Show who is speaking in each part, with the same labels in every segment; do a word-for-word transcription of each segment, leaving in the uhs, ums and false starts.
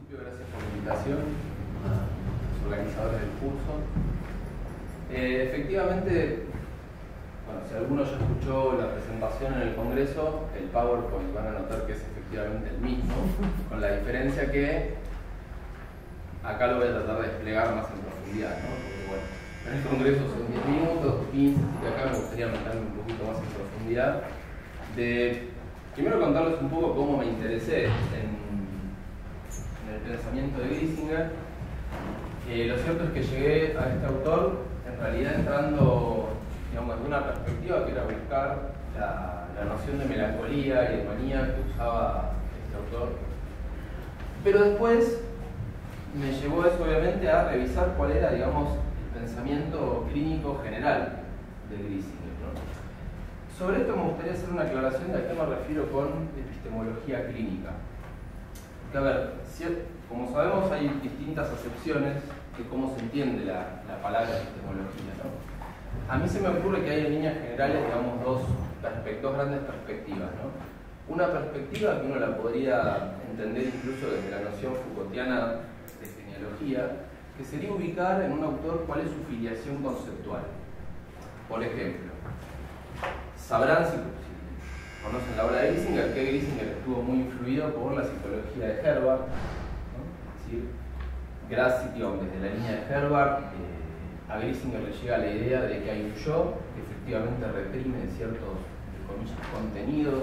Speaker 1: principio, gracias por la invitación a los organizadores del curso. Eh, efectivamente, bueno, si alguno ya escuchó la presentación en el Congreso, el PowerPoint van a notar que es efectivamente el mismo, con la diferencia que acá lo voy a tratar de desplegar más en profundidad, ¿no? Porque bueno, en el Congreso son diez minutos, quince, así que acá me gustaría meterme un poquito más en profundidad. De, primero contarles un poco cómo me interesé en, en el pensamiento de Griesinger. Eh, lo cierto es que llegué a este autor en realidad entrando, digamos, de una perspectiva que era buscar la, la noción de melancolía y de manía que usaba este autor. Pero después me llevó eso obviamente a revisar cuál era, digamos, el pensamiento clínico general de Griesinger, ¿no? Sobre esto me gustaría hacer una aclaración de a qué me refiero con epistemología clínica. Que a ver, si, como sabemos hay distintas acepciones de cómo se entiende la, la palabra epistemología, ¿no? A mí se me ocurre que hay en líneas generales, digamos, dos, dos grandes perspectivas, ¿no? Una perspectiva que uno la podría entender incluso desde la noción Foucaultiana de genealogía, que sería ubicar en un autor cuál es su filiación conceptual. Por ejemplo, sabrán, si, si conocen la obra de Griesinger, que Griesinger estuvo muy influido por la psicología de Herbart, ¿no? Es decir, gracias, digamos, desde la línea de Herbart, eh, a Griesinger le llega la idea de que hay un yo que efectivamente reprime ciertos, entre comillas, contenidos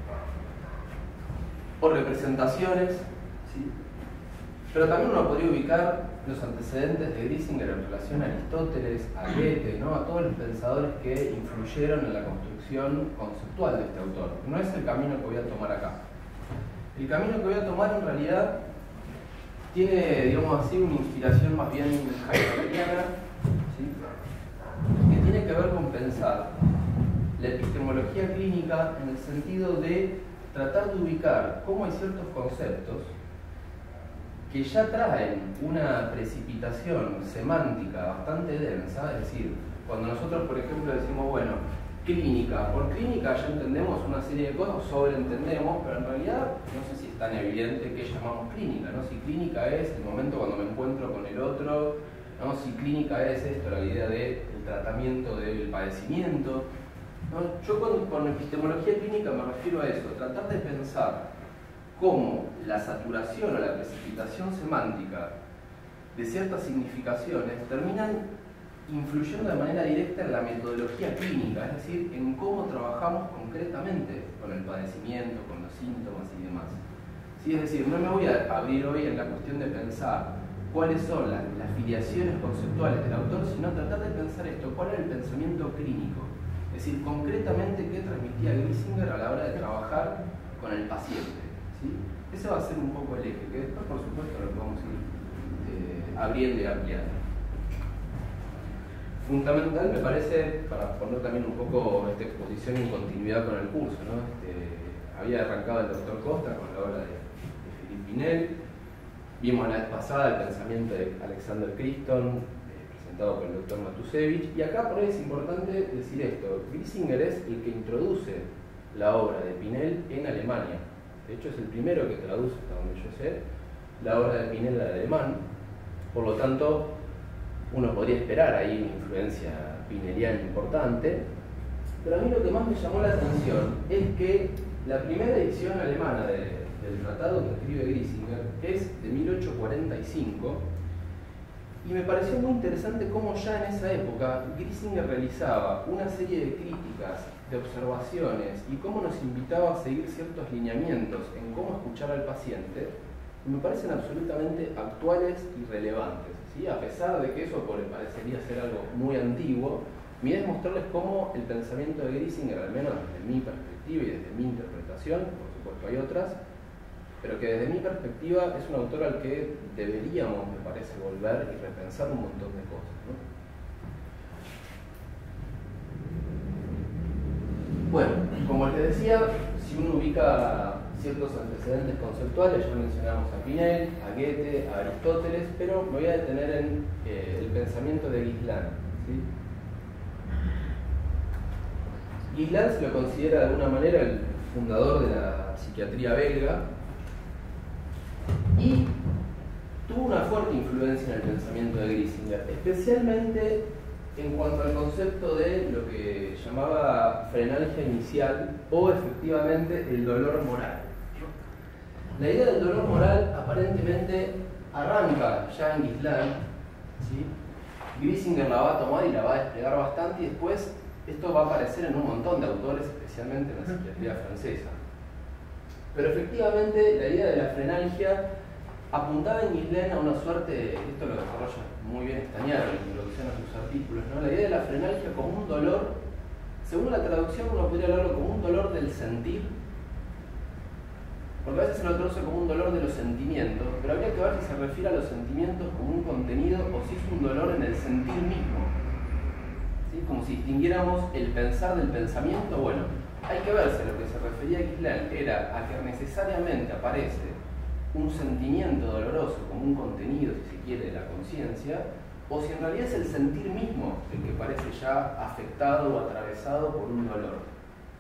Speaker 1: o, o representaciones, ¿sí? Pero también uno podría ubicar los antecedentes de Griesinger en relación a Aristóteles, a Goethe, ¿no? A todos los pensadores que influyeron en la construcción conceptual de este autor. No es el camino que voy a tomar acá. El camino que voy a tomar en realidad tiene, digamos así, una inspiración más bien heideggeriana, ¿sí? Que tiene que ver con pensar la epistemología clínica en el sentido de tratar de ubicar cómo hay ciertos conceptos que ya traen una precipitación semántica bastante densa. Es decir, cuando nosotros, por ejemplo, decimos, bueno, clínica, por clínica ya entendemos una serie de cosas, sobreentendemos, pero en realidad no sé si es tan evidente qué llamamos clínica, ¿no? Si clínica es el momento cuando me encuentro con el otro, ¿no? Si clínica es esto, la idea del tratamiento del padecimiento, ¿no? Yo con, con epistemología clínica me refiero a eso, tratar de pensar cómo la saturación o la precipitación semántica de ciertas significaciones terminan influyendo de manera directa en la metodología clínica, es decir, en cómo trabajamos concretamente con el padecimiento, con los síntomas y demás. ¿Sí? Es decir, no me voy a abrir hoy en la cuestión de pensar cuáles son las, las filiaciones conceptuales del autor, sino tratar de pensar esto, cuál era el pensamiento clínico. Es decir, concretamente qué transmitía Griesinger a la hora de trabajar con el paciente. ¿Sí? Ese va a ser un poco el eje, que después, por supuesto, lo que vamos a ir eh, abriendo y ampliando. Fundamental, me parece, para poner también un poco esta exposición en continuidad con el curso, ¿no? Este, había arrancado el doctor Costa con la obra de, de Philippe Pinel. Vimos la vez pasada el pensamiento de Alexander Criston, eh, presentado por el doctor Matusevich. Y acá por ahí es importante decir esto: Griesinger es el que introduce la obra de Pinel en Alemania. De hecho, es el primero que traduce, hasta donde yo sé, la obra de Pinel al alemán. Por lo tanto, uno podría esperar ahí una influencia pineliana importante. Pero a mí lo que más me llamó la atención es que la primera edición alemana de, del tratado que escribe Griesinger es de mil ochocientos cuarenta y cinco. Y me pareció muy interesante cómo ya en esa época Griesinger realizaba una serie de críticas, de observaciones, y cómo nos invitaba a seguir ciertos lineamientos en cómo escuchar al paciente, y me parecen absolutamente actuales y relevantes, ¿sí? A pesar de que eso parecería ser algo muy antiguo, mi idea es mostrarles cómo el pensamiento de Griesinger, al menos desde mi perspectiva y desde mi interpretación, por supuesto hay otras, pero que desde mi perspectiva es un autor al que deberíamos, me parece, volver y repensar un montón de cosas, ¿no? Bueno, como les decía, si uno ubica ciertos antecedentes conceptuales, ya mencionamos a Pinel, a Goethe, a Aristóteles, pero me voy a detener en eh, el pensamiento de Guislain, ¿sí? Guislain se lo considera de alguna manera el fundador de la psiquiatría belga, y fuerte influencia en el pensamiento de Griesinger, especialmente en cuanto al concepto de lo que llamaba frenalgia inicial o efectivamente el dolor moral. La idea del dolor moral aparentemente arranca ya en Guislain, ¿sí? Griesinger la va a tomar y la va a desplegar bastante, y después esto va a aparecer en un montón de autores, especialmente en la psiquiatría francesa. Pero efectivamente la idea de la frenalgia apuntaba en Guislain a una suerte, esto lo desarrolla muy bien Stagnaro en la introducción a sus artículos, ¿no? La idea de la frenalgia como un dolor, según la traducción uno podría hablarlo como un dolor del sentir, porque a veces se lo traduce como un dolor de los sentimientos, pero habría que ver si se refiere a los sentimientos como un contenido o si es un dolor en el sentir mismo, ¿sí? Como si distinguiéramos el pensar del pensamiento. Bueno, hay que ver si a lo que se refería Guislain era a que necesariamente aparece un sentimiento doloroso como un contenido, si se quiere, de la conciencia, o si en realidad es el sentir mismo el que parece ya afectado o atravesado por un dolor.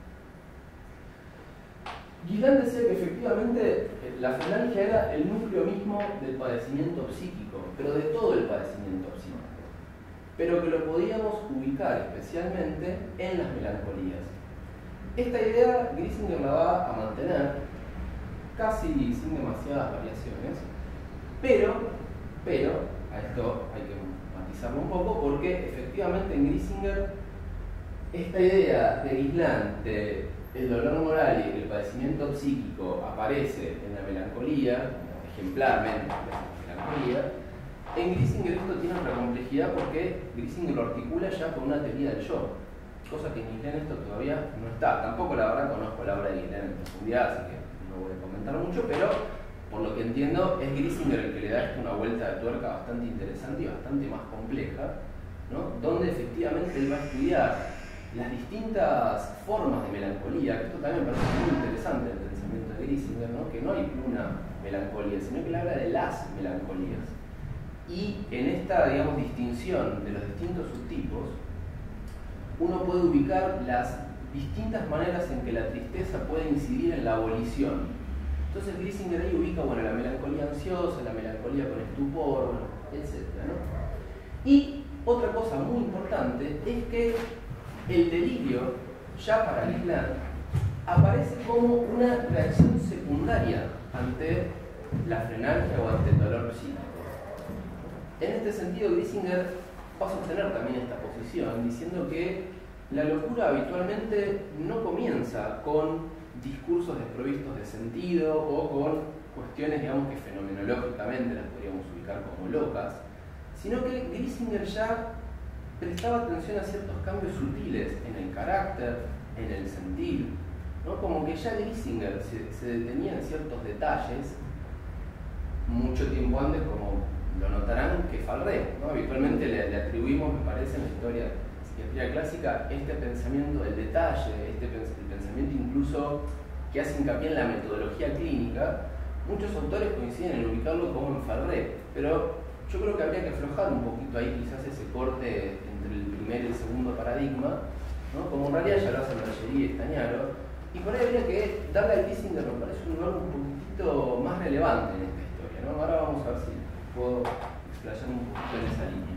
Speaker 1: Guislain decía que efectivamente la frenalgia era el núcleo mismo del padecimiento psíquico, pero de todo el padecimiento psíquico, pero que lo podíamos ubicar especialmente en las melancolías. Esta idea Griesinger la va a mantener casi sin demasiadas variaciones, pero, pero, a esto hay que matizarlo un poco, porque efectivamente en Griesinger esta idea de Guislain de el dolor moral y el padecimiento psíquico aparece en la melancolía, ejemplarmente en la melancolía. En Griesinger esto tiene otra complejidad porque Griesinger lo articula ya con una teoría del yo, cosa que en Guislain esto todavía no está. Tampoco la verdad conozco la obra de Guislain en profundidad, así que no voy a comentar mucho, pero por lo que entiendo es Griesinger el que le da esto una vuelta de tuerca bastante interesante y bastante más compleja, ¿no? Donde efectivamente él va a estudiar las distintas formas de melancolía, que esto también me parece muy interesante en el pensamiento de Griesinger, ¿no? Que no hay una melancolía, sino que él habla de las melancolías. Y en esta, digamos, distinción de los distintos subtipos, uno puede ubicar las distintas maneras en que la tristeza puede incidir en la abolición. Entonces Griesinger ahí ubica, bueno, la melancolía ansiosa, la melancolía con estupor, bueno, etcétera, ¿no? Y otra cosa muy importante es que el delirio, ya para Guislain, aparece como una reacción secundaria ante la frenalgia o ante el dolor psíquico. En este sentido, Griesinger va a sostener también esta posición, diciendo que la locura habitualmente no comienza con discursos desprovistos de sentido o con cuestiones, digamos, que fenomenológicamente las podríamos ubicar como locas, sino que Griesinger ya prestaba atención a ciertos cambios sutiles en el carácter, en el sentir, ¿no? Como que ya Griesinger se, se detenía en ciertos detalles mucho tiempo antes, como lo notarán, que Fallré, ¿no? Habitualmente le, le atribuimos, me parece, en la historia de la psiquiatría clásica, este pensamiento del detalle, este pens el pensamiento incluso que hace hincapié en la metodología clínica. Muchos autores coinciden en ubicarlo como en Fallré, pero yo creo que habría que aflojar un poquito ahí quizás ese corte entre el primer y el segundo paradigma, ¿no? Como en realidad ya lo hacen Bergerier y Stagnaro, y por ahí habría que darle a Griesinger, me parece, un lugar un poquito más relevante en esta historia, ¿no? Ahora vamos a ver si puedo explayar un poquito en esa línea.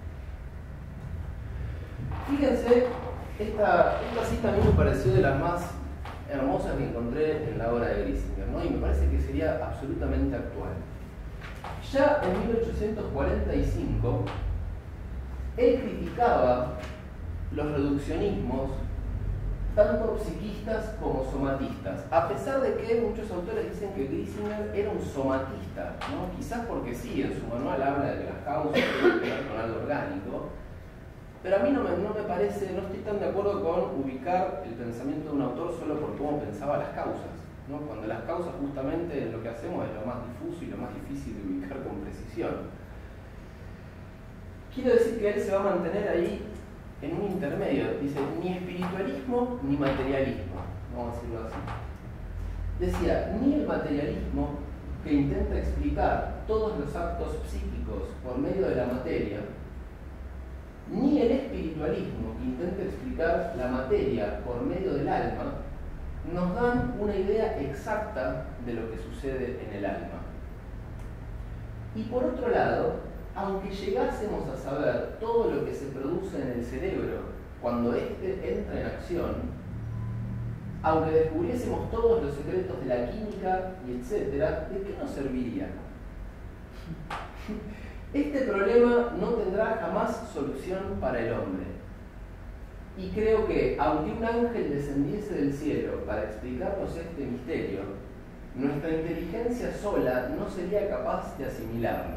Speaker 1: Fíjense, esta, esta cita a mí me pareció de las más hermosas que encontré en la obra de Griesinger, ¿no? Y me parece que sería absolutamente actual. Ya en mil ochocientos cuarenta y cinco, él criticaba los reduccionismos tanto psiquistas como somatistas, a pesar de que muchos autores dicen que Griesinger era un somatista, ¿no? Quizás porque sí, en su manual habla de que las causas tienen que ver con algo orgánico, pero a mí no me, no me parece, no estoy tan de acuerdo con ubicar el pensamiento de un autor solo por cómo pensaba las causas, ¿no? Cuando las causas justamente lo que hacemos es lo más difuso y lo más difícil de ubicar con precisión. Quiero decir que él se va a mantener ahí en un intermedio, dice, ni espiritualismo ni materialismo, vamos a decirlo así. Decía, ni el materialismo que intenta explicar todos los actos psíquicos por medio de la materia, ni el espiritualismo que intenta explicar la materia por medio del alma, nos dan una idea exacta de lo que sucede en el alma. Y por otro lado, aunque llegásemos a saber todo lo que se produce en el cerebro cuando éste entra en acción, aunque descubriésemos todos los secretos de la química y etcétera, ¿de qué nos serviría? Este problema no tendrá jamás solución para el hombre. Y creo que, aunque un ángel descendiese del cielo para explicarnos este misterio, nuestra inteligencia sola no sería capaz de asimilarlo.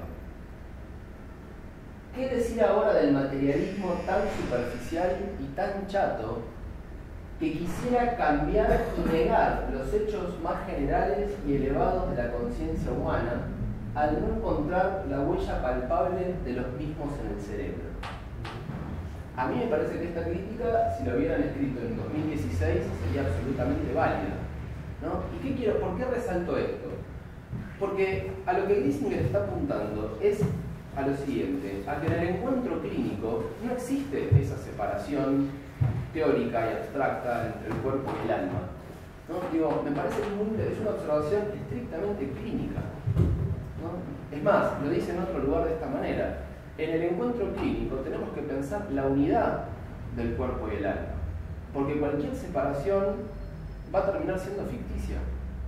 Speaker 1: ¿Qué decir ahora del materialismo tan superficial y tan chato que quisiera cambiar y negar los hechos más generales y elevados de la conciencia humana al no encontrar la huella palpable de los mismos en el cerebro? A mí me parece que esta crítica, si lo hubieran escrito en dos mil dieciséis, sería absolutamente válida, ¿no? ¿Y qué quiero? ¿Por qué resalto esto? Porque a lo que Glisinger está apuntando es a lo siguiente, a que en el encuentro clínico no existe esa separación teórica y abstracta entre el cuerpo y el alma, ¿no? Digo, me parece que muy, es una observación estrictamente clínica, ¿no? Es más, lo dice en otro lugar de esta manera: en el encuentro clínico tenemos que pensar la unidad del cuerpo y el alma, porque cualquier separación va a terminar siendo ficticia.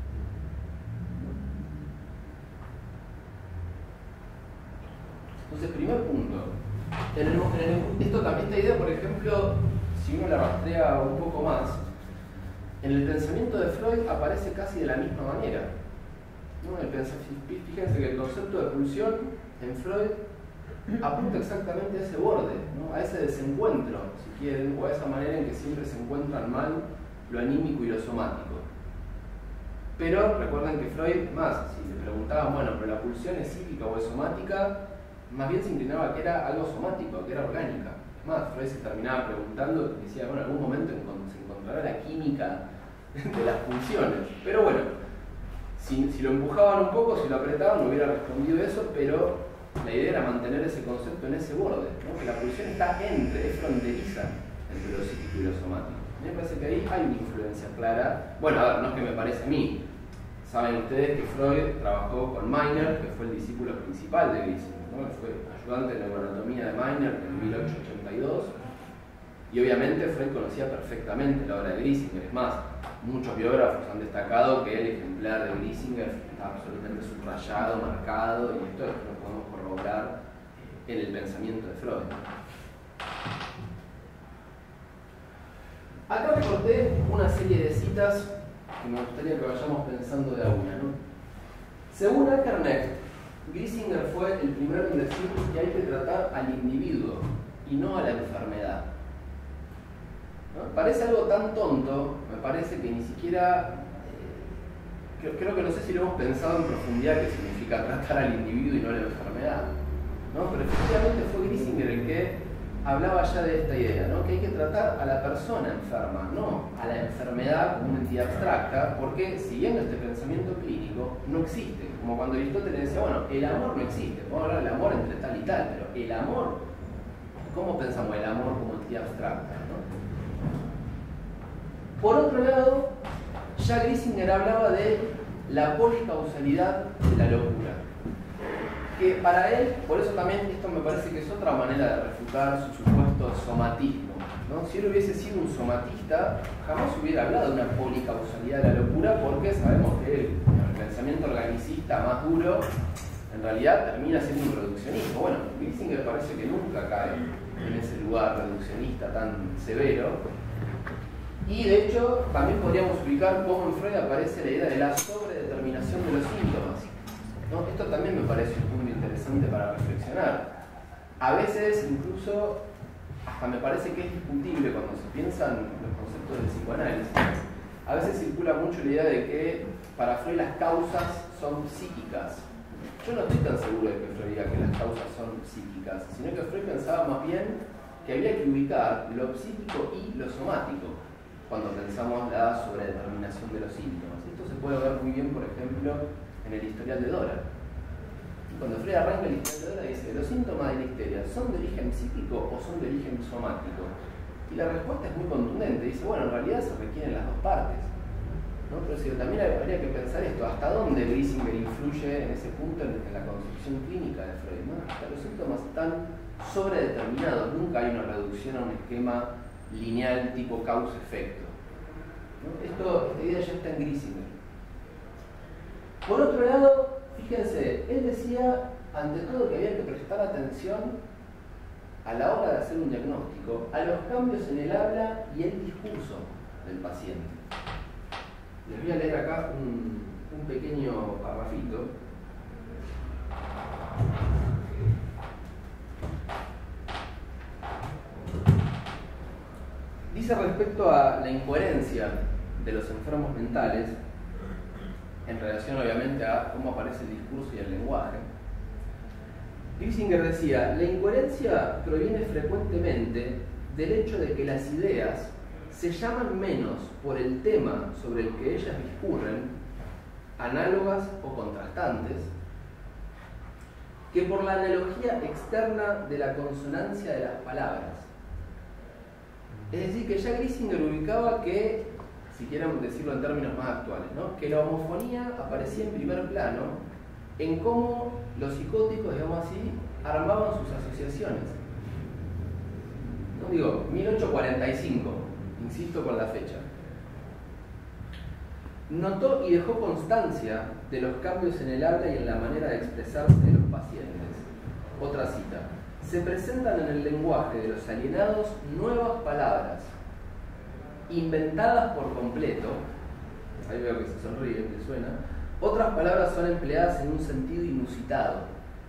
Speaker 1: Entonces, primer punto, en el, en el, esto también, esta idea, por ejemplo, si uno la rastrea un poco más, en el pensamiento de Freud aparece casi de la misma manera, ¿no? El fíjense que el concepto de pulsión en Freud apunta exactamente a ese borde, ¿no? A ese desencuentro, si quieren, o a esa manera en que siempre se encuentran mal lo anímico y lo somático. Pero recuerden que Freud, más, si le preguntaban, bueno, pero la pulsión es psíquica o es somática, más bien se inclinaba que era algo somático, que era orgánica. Es más, Freud se terminaba preguntando, decía, bueno, en algún momento se encontrará la química de las pulsiones. Pero bueno, si, si lo empujaban un poco, si lo apretaban, no hubiera respondido eso, pero la idea era mantener ese concepto en ese borde, ¿no? Que la pulsión está entre, es fronteriza entre lo psíquico y lo somático. A mí me parece que ahí hay una influencia clara. Bueno, a ver, no es que me parece a mí. Saben ustedes que Freud trabajó con Meiner, que fue el discípulo principal de Glisinger, ¿no? Fue ayudante de neuroanatomía de Meiner en mil ochocientos ochenta y dos. Y obviamente Freud conocía perfectamente la obra de Glisinger. Es más, muchos biógrafos han destacado que el ejemplar de Glisinger está absolutamente subrayado, marcado, y esto lo podemos corroborar en el pensamiento de Freud. Acá recorté una serie de citas que me gustaría que vayamos pensando de a una, ¿no? Según Akernecht, Glisinger fue el primero en decir que hay que tratar al individuo y no a la enfermedad, ¿no? Parece algo tan tonto, me parece que ni siquiera, eh, creo, creo que no sé si lo hemos pensado en profundidad qué significa tratar al individuo y no a la enfermedad, ¿no? Pero efectivamente fue Glisinger el que hablaba ya de esta idea, ¿no? Que hay que tratar a la persona enferma, no a la enfermedad como una entidad abstracta, porque siguiendo este pensamiento clínico no existe. Como cuando Aristóteles decía, bueno, el amor no existe, podemos hablar del amor entre tal y tal, pero el amor, ¿cómo pensamos el amor como entidad abstracta, ¿no? Por otro lado, ya Glisinger hablaba de la policausalidad de la locura, que para él, por eso también esto me parece que es otra manera de refutar su supuesto somatismo, ¿no? Si él hubiese sido un somatista, jamás hubiera hablado de una policausalidad de la locura, porque sabemos que el, el pensamiento organicista más duro en realidad termina siendo un reduccionismo. Bueno, Glisinger parece que nunca cae en ese lugar reduccionista tan severo. Y de hecho, también podríamos ubicar cómo en Freud aparece la idea de la sobredeterminación de los síntomas, ¿no? Esto también me parece un punto interesante para reflexionar. A veces, incluso, hasta me parece que es discutible cuando se piensan los conceptos del psicoanálisis. A veces circula mucho la idea de que para Freud las causas son psíquicas. Yo no estoy tan seguro de que Freud diga que las causas son psíquicas, sino que Freud pensaba más bien que había que ubicar lo psíquico y lo somático cuando pensamos la sobredeterminación de los síntomas. Esto se puede ver muy bien, por ejemplo, en el historial de Dora. Cuando Freud arranca el historial de Dora dice, ¿los síntomas de la histeria son de origen psíquico o son de origen somático? Y la respuesta es muy contundente, dice, bueno, en realidad se requieren las dos partes. ¿no? Pero sí, también habría que pensar esto, ¿hasta dónde Grisinger influye en ese punto en, en la concepción clínica de Freud? ¿No? Hasta los síntomas están sobredeterminados, nunca hay una reducción a un esquema lineal tipo causa-efecto, ¿no? Esto, esta idea ya está en Grisinger. Por otro lado, fíjense, él decía ante todo que había que prestar atención a la hora de hacer un diagnóstico a los cambios en el habla y el discurso del paciente. Les voy a leer acá un, un pequeño parrafito. Dice respecto a la incoherencia de los enfermos mentales, en relación obviamente a cómo aparece el discurso y el lenguaje. Grisinger decía, la incoherencia proviene frecuentemente del hecho de que las ideas se llaman menos por el tema sobre el que ellas discurren, análogas o contrastantes, que por la analogía externa de la consonancia de las palabras. Es decir, que ya Grisinger ubicaba que, si quieren decirlo en términos más actuales, ¿no?, que la homofonía aparecía en primer plano en cómo los psicóticos, digamos así, armaban sus asociaciones. No digo, mil ochocientos cuarenta y cinco, insisto con la fecha. Notó y dejó constancia de los cambios en el habla y en la manera de expresarse de los pacientes. Otra cita. Se presentan en el lenguaje de los alienados nuevas palabras, inventadas por completo. Ahí veo que se sonríe, que suena. Otras palabras son empleadas en un sentido inusitado.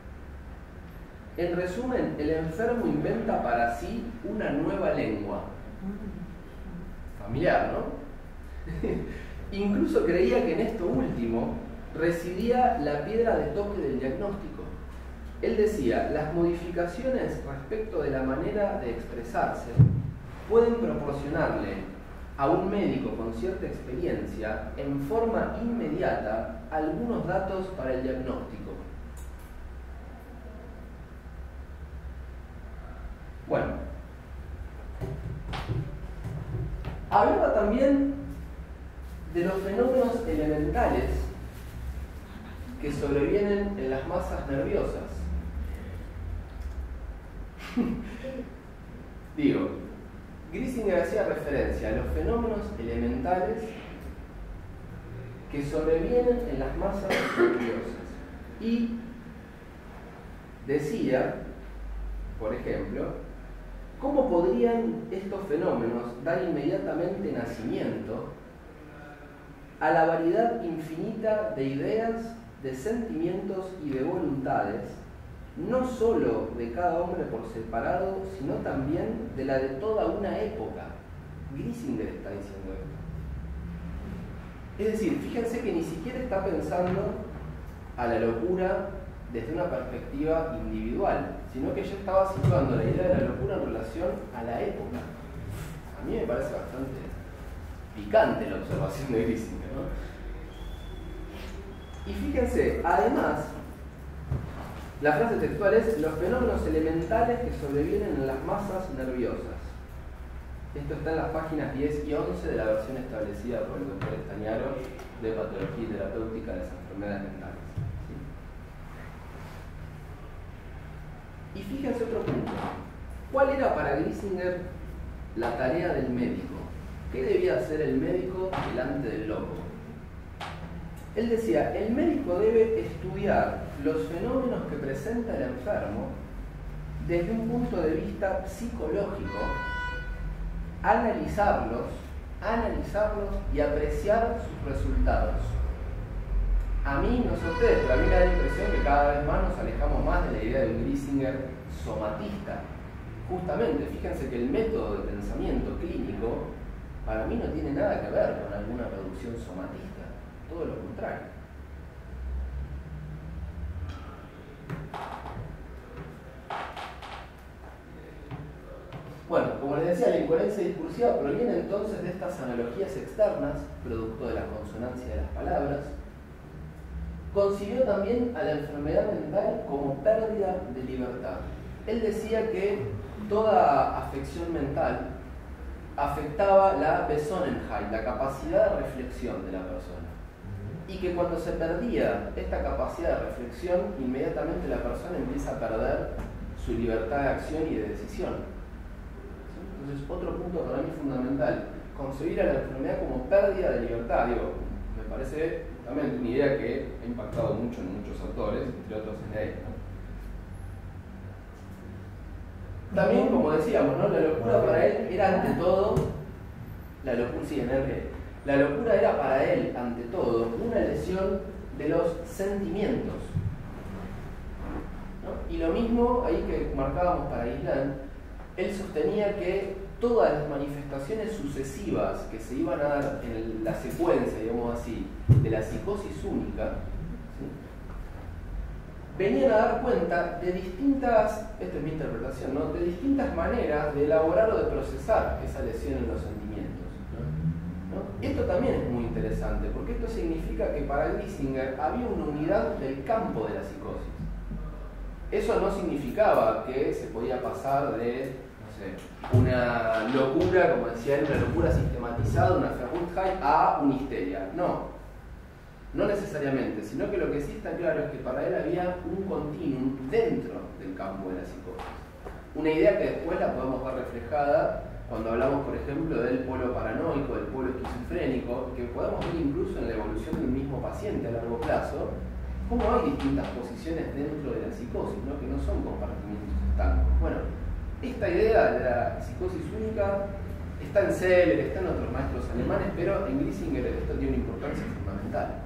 Speaker 1: En resumen, el enfermo inventa para sí una nueva lengua. Familiar, ¿no? Incluso creía que en esto último residía la piedra de toque del diagnóstico. Él decía, las modificaciones respecto de la manera de expresarse pueden proporcionarle a un médico con cierta experiencia en forma inmediata algunos datos para el diagnóstico. Bueno, hablaba también de los fenómenos elementales que sobrevienen en las masas nerviosas. Digo, Grisinger hacía referencia a los fenómenos elementales que sobrevienen en las masas nerviosas y decía, por ejemplo, cómo podrían estos fenómenos dar inmediatamente nacimiento a la variedad infinita de ideas, de sentimientos y de voluntades, no sólo de cada hombre por separado, sino también de la de toda una época. Grisinger está diciendo esto. Es decir, fíjense que ni siquiera está pensando a la locura desde una perspectiva individual, sino que ya estaba situando la idea de la locura en relación a la época. A mí me parece bastante picante la observación de Grisinger, ¿no? Y fíjense, además, la frase textual es los fenómenos elementales que sobrevienen en las masas nerviosas. Esto está en las páginas diez y once de la versión establecida por el doctor Estañaro de Patología y Terapéutica de las Enfermedades Mentales. ¿Sí? Y fíjense otro punto. ¿Cuál era para Grisinger la tarea del médico? ¿Qué debía hacer el médico delante del loco? Él decía, el médico debe estudiar los fenómenos que presenta el enfermo desde un punto de vista psicológico, analizarlos, analizarlos y apreciar sus resultados. A mí, no sé ustedes, pero a mí me da la impresión que cada vez más nos alejamos más de la idea de un Grisinger somatista. Justamente, fíjense que el método de pensamiento clínico para mí no tiene nada que ver con alguna reducción somatista, todo lo contrario. Bueno, como les decía, la incoherencia discursiva proviene entonces de estas analogías externas, producto de la consonancia de las palabras. Concibió también a la enfermedad mental como pérdida de libertad. Él decía que toda afección mental afectaba la Besonnenheit, la capacidad de reflexión de la persona. Y que cuando se perdía esta capacidad de reflexión, inmediatamente la persona empieza a perder su libertad de acción y de decisión. Entonces, otro punto para mí fundamental, concebir a la enfermedad como pérdida de libertad. Digo, me parece también una idea que ha impactado mucho en muchos autores, entre otros en él. También, como decíamos, ¿no? La locura para él era ante todo, la locura, sí, en él, la locura era para él, ante todo, una lesión de los sentimientos. ¿No? Y lo mismo, ahí que marcábamos para Islam, él sostenía que todas las manifestaciones sucesivas que se iban a dar en la secuencia, digamos así, de la psicosis única, ¿sí?, venían a dar cuenta de distintas, esta es mi interpretación, ¿no?, de distintas maneras de elaborar o de procesar esa lesión en los sentimientos. ¿No? Esto también es muy interesante, porque esto significa que para Glisinger había una unidad del campo de la psicosis. Eso no significaba que se podía pasar de, no sé, una locura, como decía él, una locura sistematizada, una Verrücktheit, a una histeria. No. No necesariamente, sino que lo que sí está claro es que para él había un continuum dentro del campo de la psicosis. Una idea que después la podemos ver reflejada cuando hablamos, por ejemplo, del polo paranoico, del polo esquizofrénico, que podemos ver incluso en la evolución del mismo paciente a largo plazo, cómo hay distintas posiciones dentro de la psicosis, ¿no?, que no son compartimientos estancos. Bueno, esta idea de la psicosis única está en Seller, está en otros maestros alemanes, pero en Glisinger esto tiene una importancia fundamental.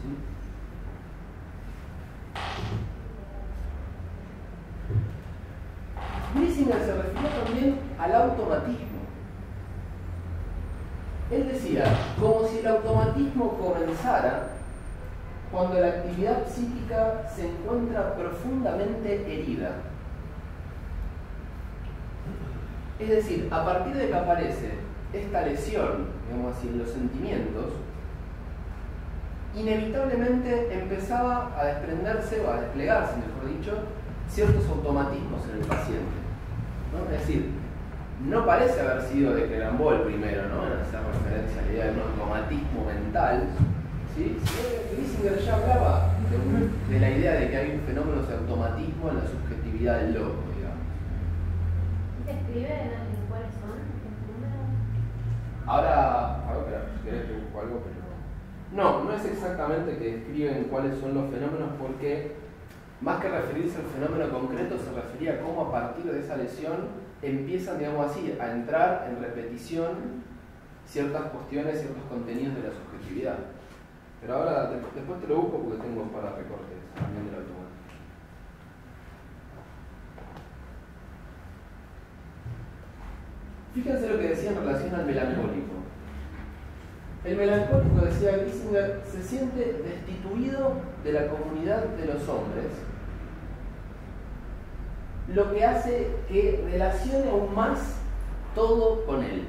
Speaker 1: Glisinger se refirió también al automatismo. Él decía, como si el automatismo comenzara cuando la actividad psíquica se encuentra profundamente herida. Es decir, a partir de que aparece esta lesión, digamos así, en los sentimientos, inevitablemente empezaba a desprenderse o a desplegarse, mejor dicho, ciertos automatismos en el paciente, ¿no? Es decir, no parece haber sido de Clérambault el primero, ¿no?, en hacer referencia a la idea de un automatismo mental, ¿sí? Glisinger ya hablaba de, un, de la idea de que hay un fenómeno de automatismo en la subjetividad del loco, digamos.
Speaker 2: ¿Se escribe en cuáles son los números?
Speaker 1: Ahora, a ver, si querés que busco algo, pero no, no es exactamente que describen cuáles son los fenómenos, porque más que referirse al fenómeno concreto, se refería a cómo a partir de esa lesión empiezan, digamos así, a entrar en repetición ciertas cuestiones, ciertos contenidos de la subjetividad. Pero ahora, después te lo busco porque tengo un par de recortes también del automático. Fíjense lo que decía en relación al melancólico. El melancólico, decía Glisinger, se siente destituido de la comunidad de los hombres, lo que hace que relacione aún más todo con él.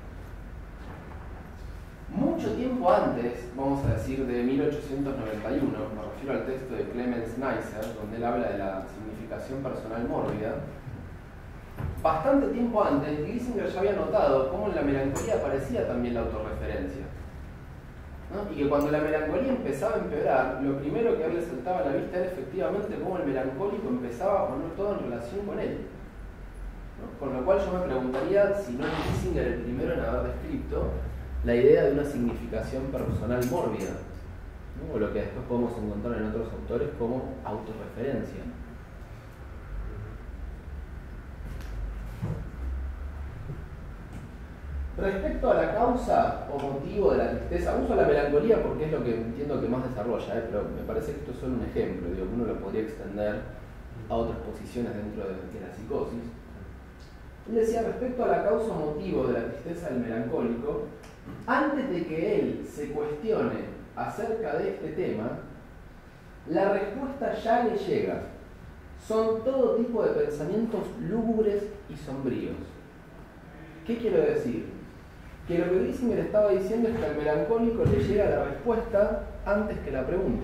Speaker 1: Mucho tiempo antes, vamos a decir de mil ochocientos noventa y uno, me refiero al texto de Clemens Neisser, donde él habla de la significación personal mórbida, bastante tiempo antes, Glisinger ya había notado cómo en la melancolía aparecía también la autorreferencia, ¿no? Y que cuando la melancolía empezaba a empeorar, lo primero que a él le saltaba a la vista era efectivamente cómo el melancólico empezaba a poner todo en relación con él, ¿no? Con lo cual yo me preguntaría si no es Glisinger el primero en haber descrito la idea de una significación personal mórbida, ¿no?, o lo que después podemos encontrar en otros autores como autorreferencia. Respecto a la causa o motivo de la tristeza, uso la melancolía porque es lo que entiendo que más desarrolla, ¿eh? Pero me parece que esto es solo un ejemplo, digo, que uno lo podría extender a otras posiciones dentro de, de la psicosis. Él decía, respecto a la causa o motivo de la tristeza del melancólico, antes de que él se cuestione acerca de este tema, la respuesta ya le llega. Son todo tipo de pensamientos lúgubres y sombríos. ¿Qué quiero decir? Que lo que Glisinger estaba diciendo es que al melancólico le llega la respuesta antes que la pregunta.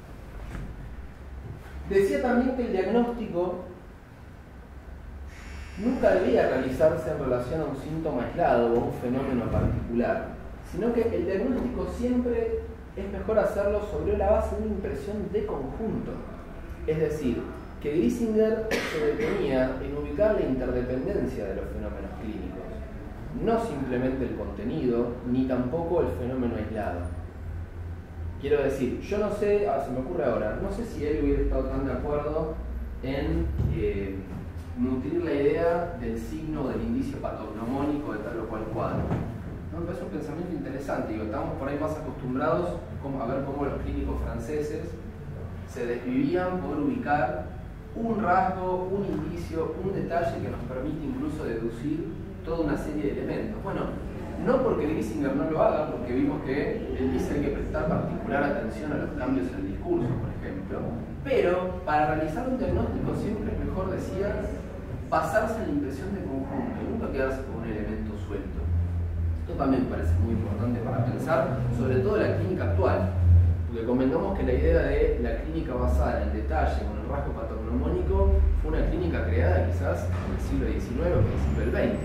Speaker 1: Decía también que el diagnóstico nunca debía realizarse en relación a un síntoma aislado o a un fenómeno particular, sino que el diagnóstico siempre es mejor hacerlo sobre la base de una impresión de conjunto. Es decir, que Griesinger se detenía en ubicar la interdependencia de los fenómenos clínicos, no simplemente el contenido, ni tampoco el fenómeno aislado. Quiero decir, yo no sé, ah, se me ocurre ahora, no sé si él hubiera estado tan de acuerdo en eh, nutrir la idea del signo o del indicio patognomónico de tal o cual cuadro. ¿No? Me parece un pensamiento interesante. Digo, estamos por ahí más acostumbrados a ver cómo los clínicos franceses se desvivían por ubicar un rasgo, un indicio, un detalle que nos permite incluso deducir toda una serie de elementos. Bueno, no porque Griesinger no lo haga, porque vimos que él dice que hay que prestar particular atención a los cambios en el discurso, por ejemplo, pero para realizar un diagnóstico siempre es mejor, decía, basarse en la impresión de conjunto y nunca quedarse con un elemento suelto. Esto también me parece muy importante para pensar, sobre todo en la clínica actual, porque comentamos que la idea de la clínica basada en el detalle, con el rasgo patognomónico, fue una clínica creada quizás en el siglo diecinueve o principio del veinte.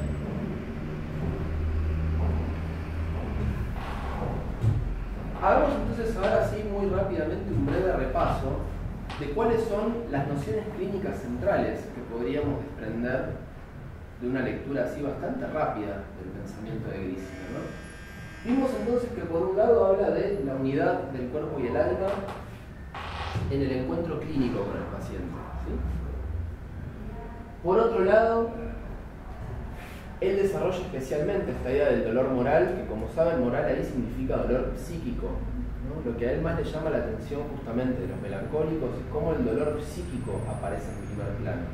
Speaker 1: Hagamos entonces ahora sí muy rápidamente un breve repaso de cuáles son las nociones clínicas centrales que podríamos desprender de una lectura así bastante rápida del pensamiento de Griesinger, ¿no? Vimos entonces que por un lado habla de la unidad del cuerpo y el alma en el encuentro clínico con el paciente, ¿sí? Por otro lado, él desarrolla especialmente esta idea del dolor moral, que como saben, moral ahí significa dolor psíquico, ¿no? Lo que a él más le llama la atención justamente de los melancólicos es cómo el dolor psíquico aparece en primer plano.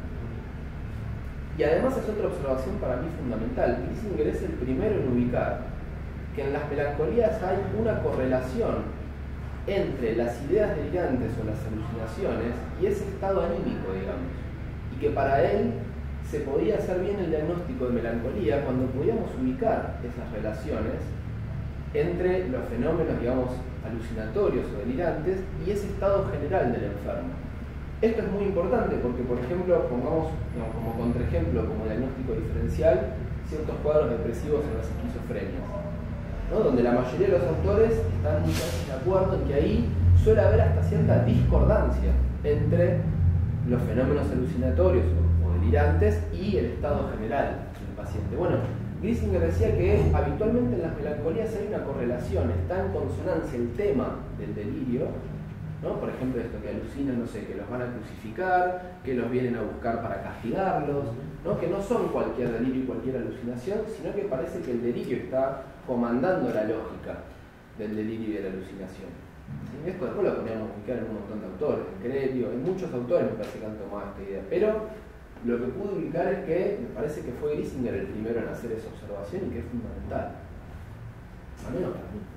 Speaker 1: Y además es otra observación para mí fundamental. Griesinger es el primero en ubicar que en las melancolías hay una correlación entre las ideas delirantes o las alucinaciones y ese estado anímico, digamos, y que para él se podía hacer bien el diagnóstico de melancolía cuando podíamos ubicar esas relaciones entre los fenómenos, digamos, alucinatorios o delirantes y ese estado general del enfermo. Esto es muy importante porque, por ejemplo, pongamos no, como contraejemplo, como diagnóstico diferencial, ciertos cuadros depresivos en las esquizofrenias, ¿no? Donde la mayoría de los autores están muchas veces de acuerdo en que ahí suele haber hasta cierta discordancia entre los fenómenos alucinatorios o, o delirantes y el estado general del paciente. Bueno, Griesinger decía que habitualmente en las melancolías hay una correlación, está en consonancia el tema del delirio, ¿no? Por ejemplo, esto que alucinan, no sé, que los van a crucificar, que los vienen a buscar para castigarlos, ¿no? Que no son cualquier delirio y cualquier alucinación, sino que parece que el delirio está comandando la lógica del delirio y de la alucinación. ¿Sí? Esto después lo podríamos ubicar en un montón de autores, en Crepio, en muchos autores me parece que han tomado esta idea, pero lo que pude ubicar es que me parece que fue Griesinger el primero en hacer esa observación y que es fundamental, al menos para mí.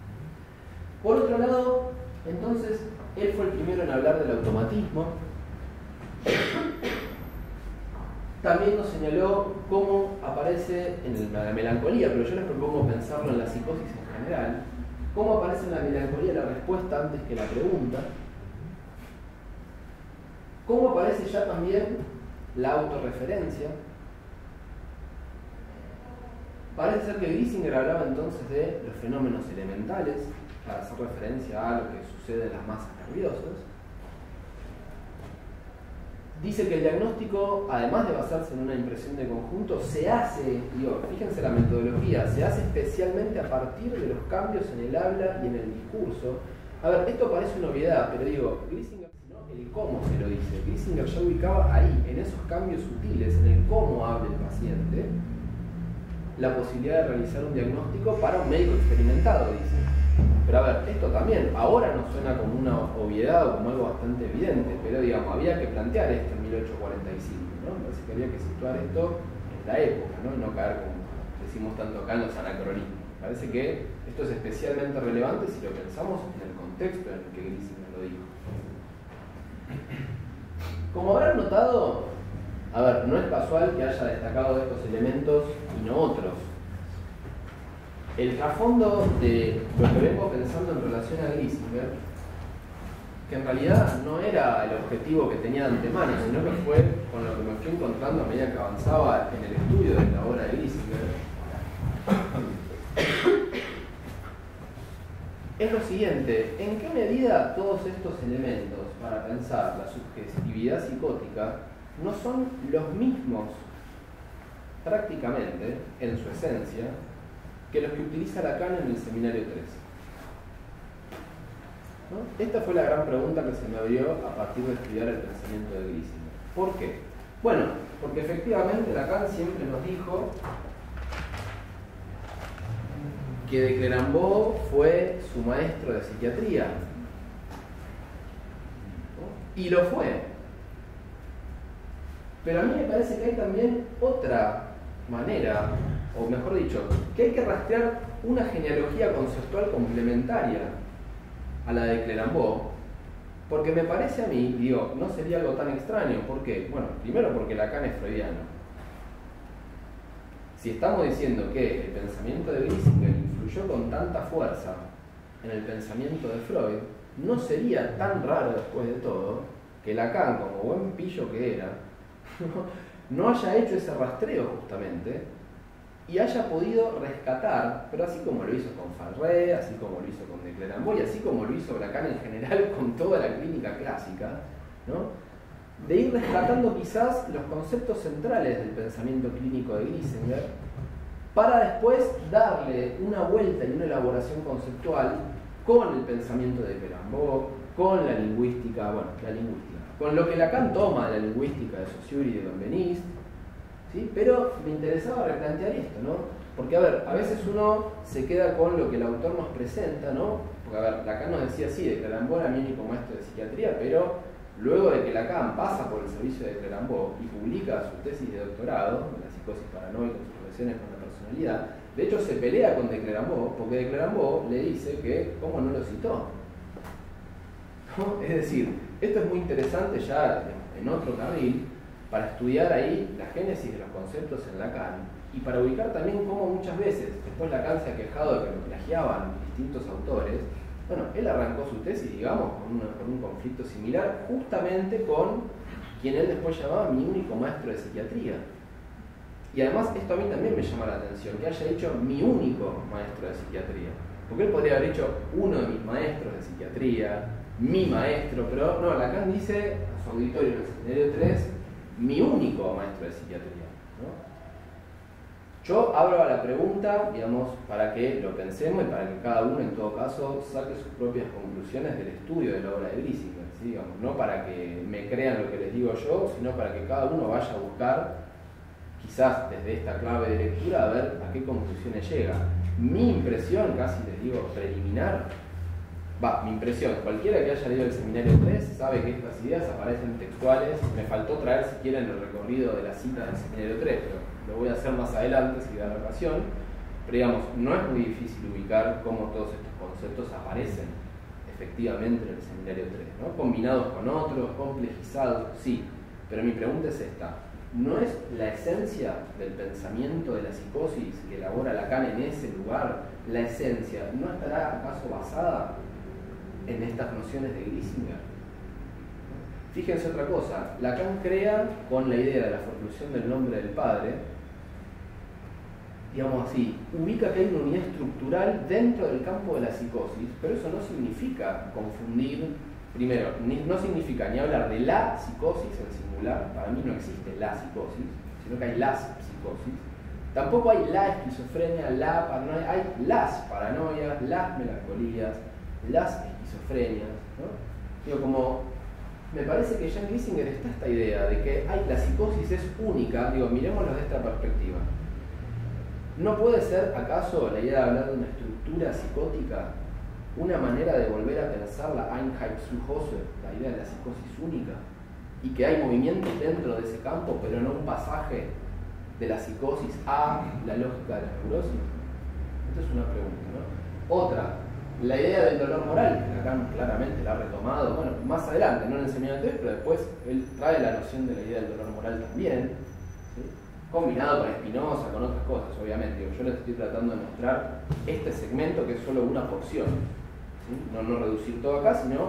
Speaker 1: Por otro lado, entonces, él fue el primero en hablar del automatismo. También nos señaló cómo aparece en la melancolía, pero yo les propongo pensarlo en la psicosis en general, cómo aparece en la melancolía la respuesta antes que la pregunta, cómo aparece ya también la autorreferencia. Parece ser que Griesinger hablaba entonces de los fenómenos elementales, para hacer referencia a lo que sucede en las masas nerviosas. Dice que el diagnóstico, además de basarse en una impresión de conjunto, se hace, digo, fíjense la metodología, se hace especialmente a partir de los cambios en el habla y en el discurso. A ver, esto parece una obviedad, pero digo, Griesinger, ¿no? El cómo se lo dice. Griesinger ya ubicaba ahí, en esos cambios sutiles, en el cómo habla el paciente, la posibilidad de realizar un diagnóstico para un médico experimentado, dice. Pero a ver, esto también, ahora nos suena como una obviedad o como algo bastante evidente, pero digamos, había que plantear esto en mil ochocientos cuarenta y cinco, ¿no? Me parece que había que situar esto en la época, ¿no? Y no caer, como decimos tanto acá, en los anacronismos. Me parece que esto es especialmente relevante si lo pensamos en el contexto en el que Griesinger lo dijo. Como habrán notado, a ver, no es casual que haya destacado estos elementos y no otros. El trasfondo de lo que vengo pensando en relación a Griesinger que en realidad no era el objetivo que tenía de antemano, sino que fue con lo que me fui encontrando a medida que avanzaba en el estudio de la obra de Glisinger, es lo siguiente: ¿en qué medida todos estos elementos para pensar la subjetividad psicótica no son los mismos, prácticamente, en su esencia, que los que utiliza Lacan en el Seminario tres? ¿No? Esta fue la gran pregunta que se me abrió a partir de estudiar el pensamiento de Glisinger. ¿Por qué? Bueno, porque efectivamente Lacan siempre nos dijo que de Clérambault fue su maestro de psiquiatría. ¿No? Y lo fue. Pero a mí me parece que hay también otra manera, o mejor dicho, que hay que rastrear una genealogía conceptual complementaria a la de Clérambault, porque me parece a mí, digo, no sería algo tan extraño. ¿Por qué? Bueno, primero porque Lacan es freudiano. Si estamos diciendo que el pensamiento de Glisinger influyó con tanta fuerza en el pensamiento de Freud, no sería tan raro después de todo que Lacan, como buen pillo que era, no haya hecho ese rastreo justamente y haya podido rescatar, pero así como lo hizo con Farré, así como lo hizo con de Clérambault y así como lo hizo Lacan en general con toda la clínica clásica, ¿no? De ir rescatando quizás los conceptos centrales del pensamiento clínico de Glisinger para después darle una vuelta y una elaboración conceptual con el pensamiento de Clérambault, con la lingüística, bueno, la lingüística, con lo que Lacan toma de la lingüística de Saussure y de Benveniste, ¿sí? Pero me interesaba replantear esto, ¿no? Porque, a ver, a veces uno se queda con lo que el autor nos presenta, ¿no? Porque, a ver, Lacan nos decía, sí, de Clérambault era mi único maestro de psiquiatría, pero luego de que Lacan pasa por el servicio de Clérambault y publica su tesis de doctorado en la psicosis paranoica, sus relaciones con la personalidad, de hecho se pelea con de Clérambault porque de Clérambault le dice que cómo no lo citó, ¿no? Es decir, esto es muy interesante ya en otro carril para estudiar ahí la génesis de los conceptos en Lacan y para ubicar también cómo muchas veces después Lacan se ha quejado de que lo plagiaban distintos autores. Bueno, él arrancó su tesis, digamos, con, una, con un conflicto similar justamente con quien él después llamaba mi único maestro de psiquiatría. Y además esto a mí también me llama la atención, que haya dicho mi único maestro de psiquiatría. Porque él podría haber dicho uno de mis maestros de psiquiatría, mi maestro, pero no, Lacan dice a su auditorio en el Seminario tres, mi único maestro de psiquiatría, ¿no? Yo abro a la pregunta, digamos, para que lo pensemos y para que cada uno en todo caso saque sus propias conclusiones del estudio de la obra de Glisinger, ¿sí? Digamos, no para que me crean lo que les digo yo, sino para que cada uno vaya a buscar, quizás desde esta clave de lectura, a ver a qué conclusiones llega. Mi impresión, casi les digo preliminar, va, mi impresión, cualquiera que haya leído el Seminario tres sabe que estas ideas aparecen textuales. Me faltó traer siquiera en el recorrido de la cita del Seminario tres, pero lo voy a hacer más adelante si da la ocasión. Pero digamos, no es muy difícil ubicar cómo todos estos conceptos aparecen efectivamente en el Seminario tres, ¿no? Combinados con otros, complejizados, sí. Pero mi pregunta es esta: ¿no es la esencia del pensamiento de la psicosis que elabora Lacan en ese lugar, la esencia, no estará acaso basada en estas nociones de Glisinger? Fíjense otra cosa, Lacan crea con la idea de la formación del nombre del padre, digamos así, ubica que hay una unidad estructural dentro del campo de la psicosis, pero eso no significa confundir, primero, ni, no significa ni hablar de la psicosis en singular, para mí no existe la psicosis, sino que hay las psicosis. Tampoco hay la esquizofrenia, la paranoia, hay las paranoias, las melancolías, las esquizofrenias, ¿no? Digo, como me parece que ya en Glisinger está esta idea de que hay, la psicosis es única, digo, miremoslo de esta perspectiva. ¿No puede ser acaso la idea de hablar de una estructura psicótica una manera de volver a pensar la Einheitspsychose, la idea de la psicosis única, y que hay movimientos dentro de ese campo, pero no un pasaje de la psicosis a la lógica de la neurosis? Esta es una pregunta, ¿no? Otra, la idea del dolor moral, que Lacan claramente la ha retomado, bueno, más adelante, no en el Seminario tres, pero después él trae la noción de la idea del dolor moral también, ¿sí? Combinado con Spinoza, con otras cosas, obviamente. Yo les estoy tratando de mostrar este segmento que es solo una porción, ¿sí? No, no reducir todo acá, sino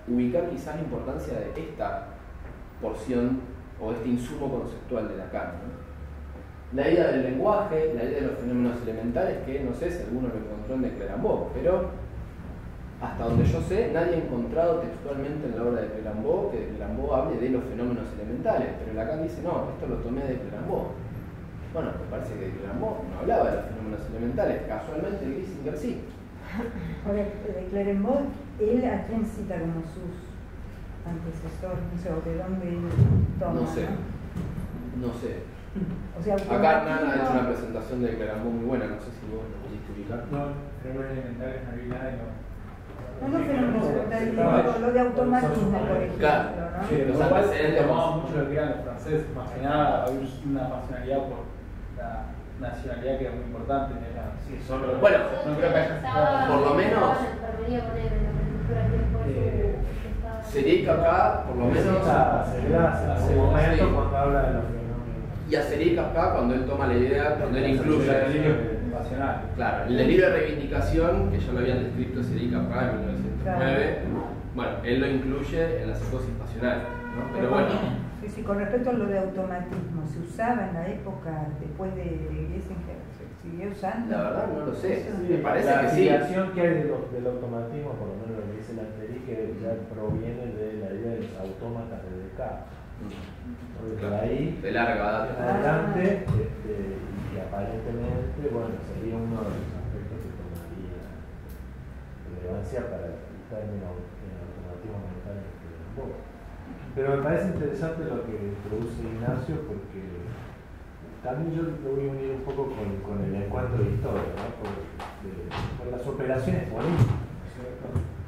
Speaker 1: ubicar quizás la importancia de esta porción o este insumo conceptual de Lacan, ¿no? La idea del lenguaje, la idea de los fenómenos elementales, que no sé si alguno lo encontró en de Clerambault, pero hasta donde yo sé, nadie ha encontrado textualmente en la obra de Clerambault que Clerambault hable de los fenómenos elementales, pero Lacan dice, no, esto lo tomé de Clerambault. Bueno, me parece que Clerambault no hablaba de los fenómenos elementales, casualmente Glisinger sí.
Speaker 3: Ahora, de Clerambault, él a quién cita como sus antecesores, no sé, o de dónde él toma,
Speaker 1: No sé,
Speaker 3: ¿no?
Speaker 1: no sé.
Speaker 3: O sea,
Speaker 1: Acá Hernán ha hecho una presentación de Clerambault muy buena, no sé si vos lo pudiste ubicar.
Speaker 4: No, fenómenos elementales no vi nada y no.
Speaker 3: No, no fenómenos elementales, lo de automatismo, por ejemplo,
Speaker 1: Claro.
Speaker 3: ¿no?
Speaker 4: Sí,
Speaker 1: Los
Speaker 4: los
Speaker 1: antecedentes
Speaker 4: tomamos
Speaker 1: más-
Speaker 4: mucho lo que eran los franceses, más que nada había una pasionalidad por la nacionalidad que era muy importante. Era, sí, solo,
Speaker 1: Bueno,
Speaker 4: no creo que haya
Speaker 2: Estaba-
Speaker 1: por lo menos-
Speaker 2: estaba en enfermería con él en la prefectura que fue su-
Speaker 4: Eh,
Speaker 2: estaba-
Speaker 1: Seric acá, por lo menos,
Speaker 5: hace un momento cuando habla de los fenómenos.
Speaker 1: y a Seric acá cuando él toma la idea, cuando él incluye,
Speaker 4: pasional.
Speaker 1: claro, el delirio de reivindicación, que ya lo habían descrito Seric acá en mil novecientos nueve, bueno, él lo incluye en la psicosis pasional, ¿no? Pero bueno,
Speaker 3: Sí, sí, con respecto a lo de automatismo, ¿se usaba en la época después de Glisinger? ¿Se siguió usando?
Speaker 1: la verdad no lo sé,
Speaker 3: Eso-
Speaker 1: me parece
Speaker 5: la
Speaker 1: que sí.
Speaker 5: afiliación que hay de los- del automatismo, por lo menos lo que dice la Anteri, que ya proviene de la idea de los autómatas de Descartes. Porque por ahí,
Speaker 1: De larga
Speaker 5: en
Speaker 1: data.
Speaker 5: adelante, este, y aparentemente, bueno, sería uno de los aspectos que tomaría relevancia para el término en automatismo mental que tenemos. Pero me parece interesante lo que introduce Ignacio, porque también yo lo voy a unir un poco con, con el encuentro de historia, ¿no? por, de, por las operaciones políticas, ¿no es cierto?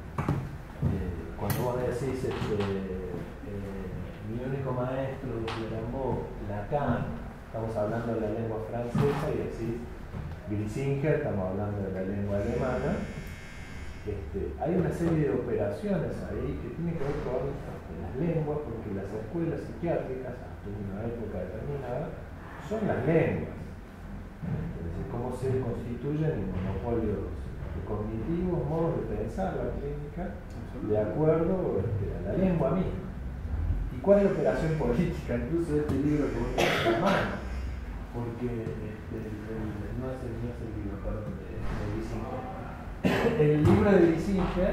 Speaker 5: Eh, cuando vos decís, este, eh, mi único maestro de Clerambault, Lacan, estamos hablando de la lengua francesa, y decís Glisinger, estamos hablando de la lengua alemana. Este, hay una serie de operaciones ahí que tienen que ver con las lenguas, porque las escuelas psiquiátricas, hasta una época determinada, son las lenguas. Es decir, cómo se constituyen en monopolios cognitivos, modos de pensar la clínica, de acuerdo este, a la lengua misma. ¿Y cuál es la operación política? Incluso este libro que voy a la mano, porque este, el, el, no, es el, no es el libro, perdón, de, de Glisinger. El libro de Glisinger,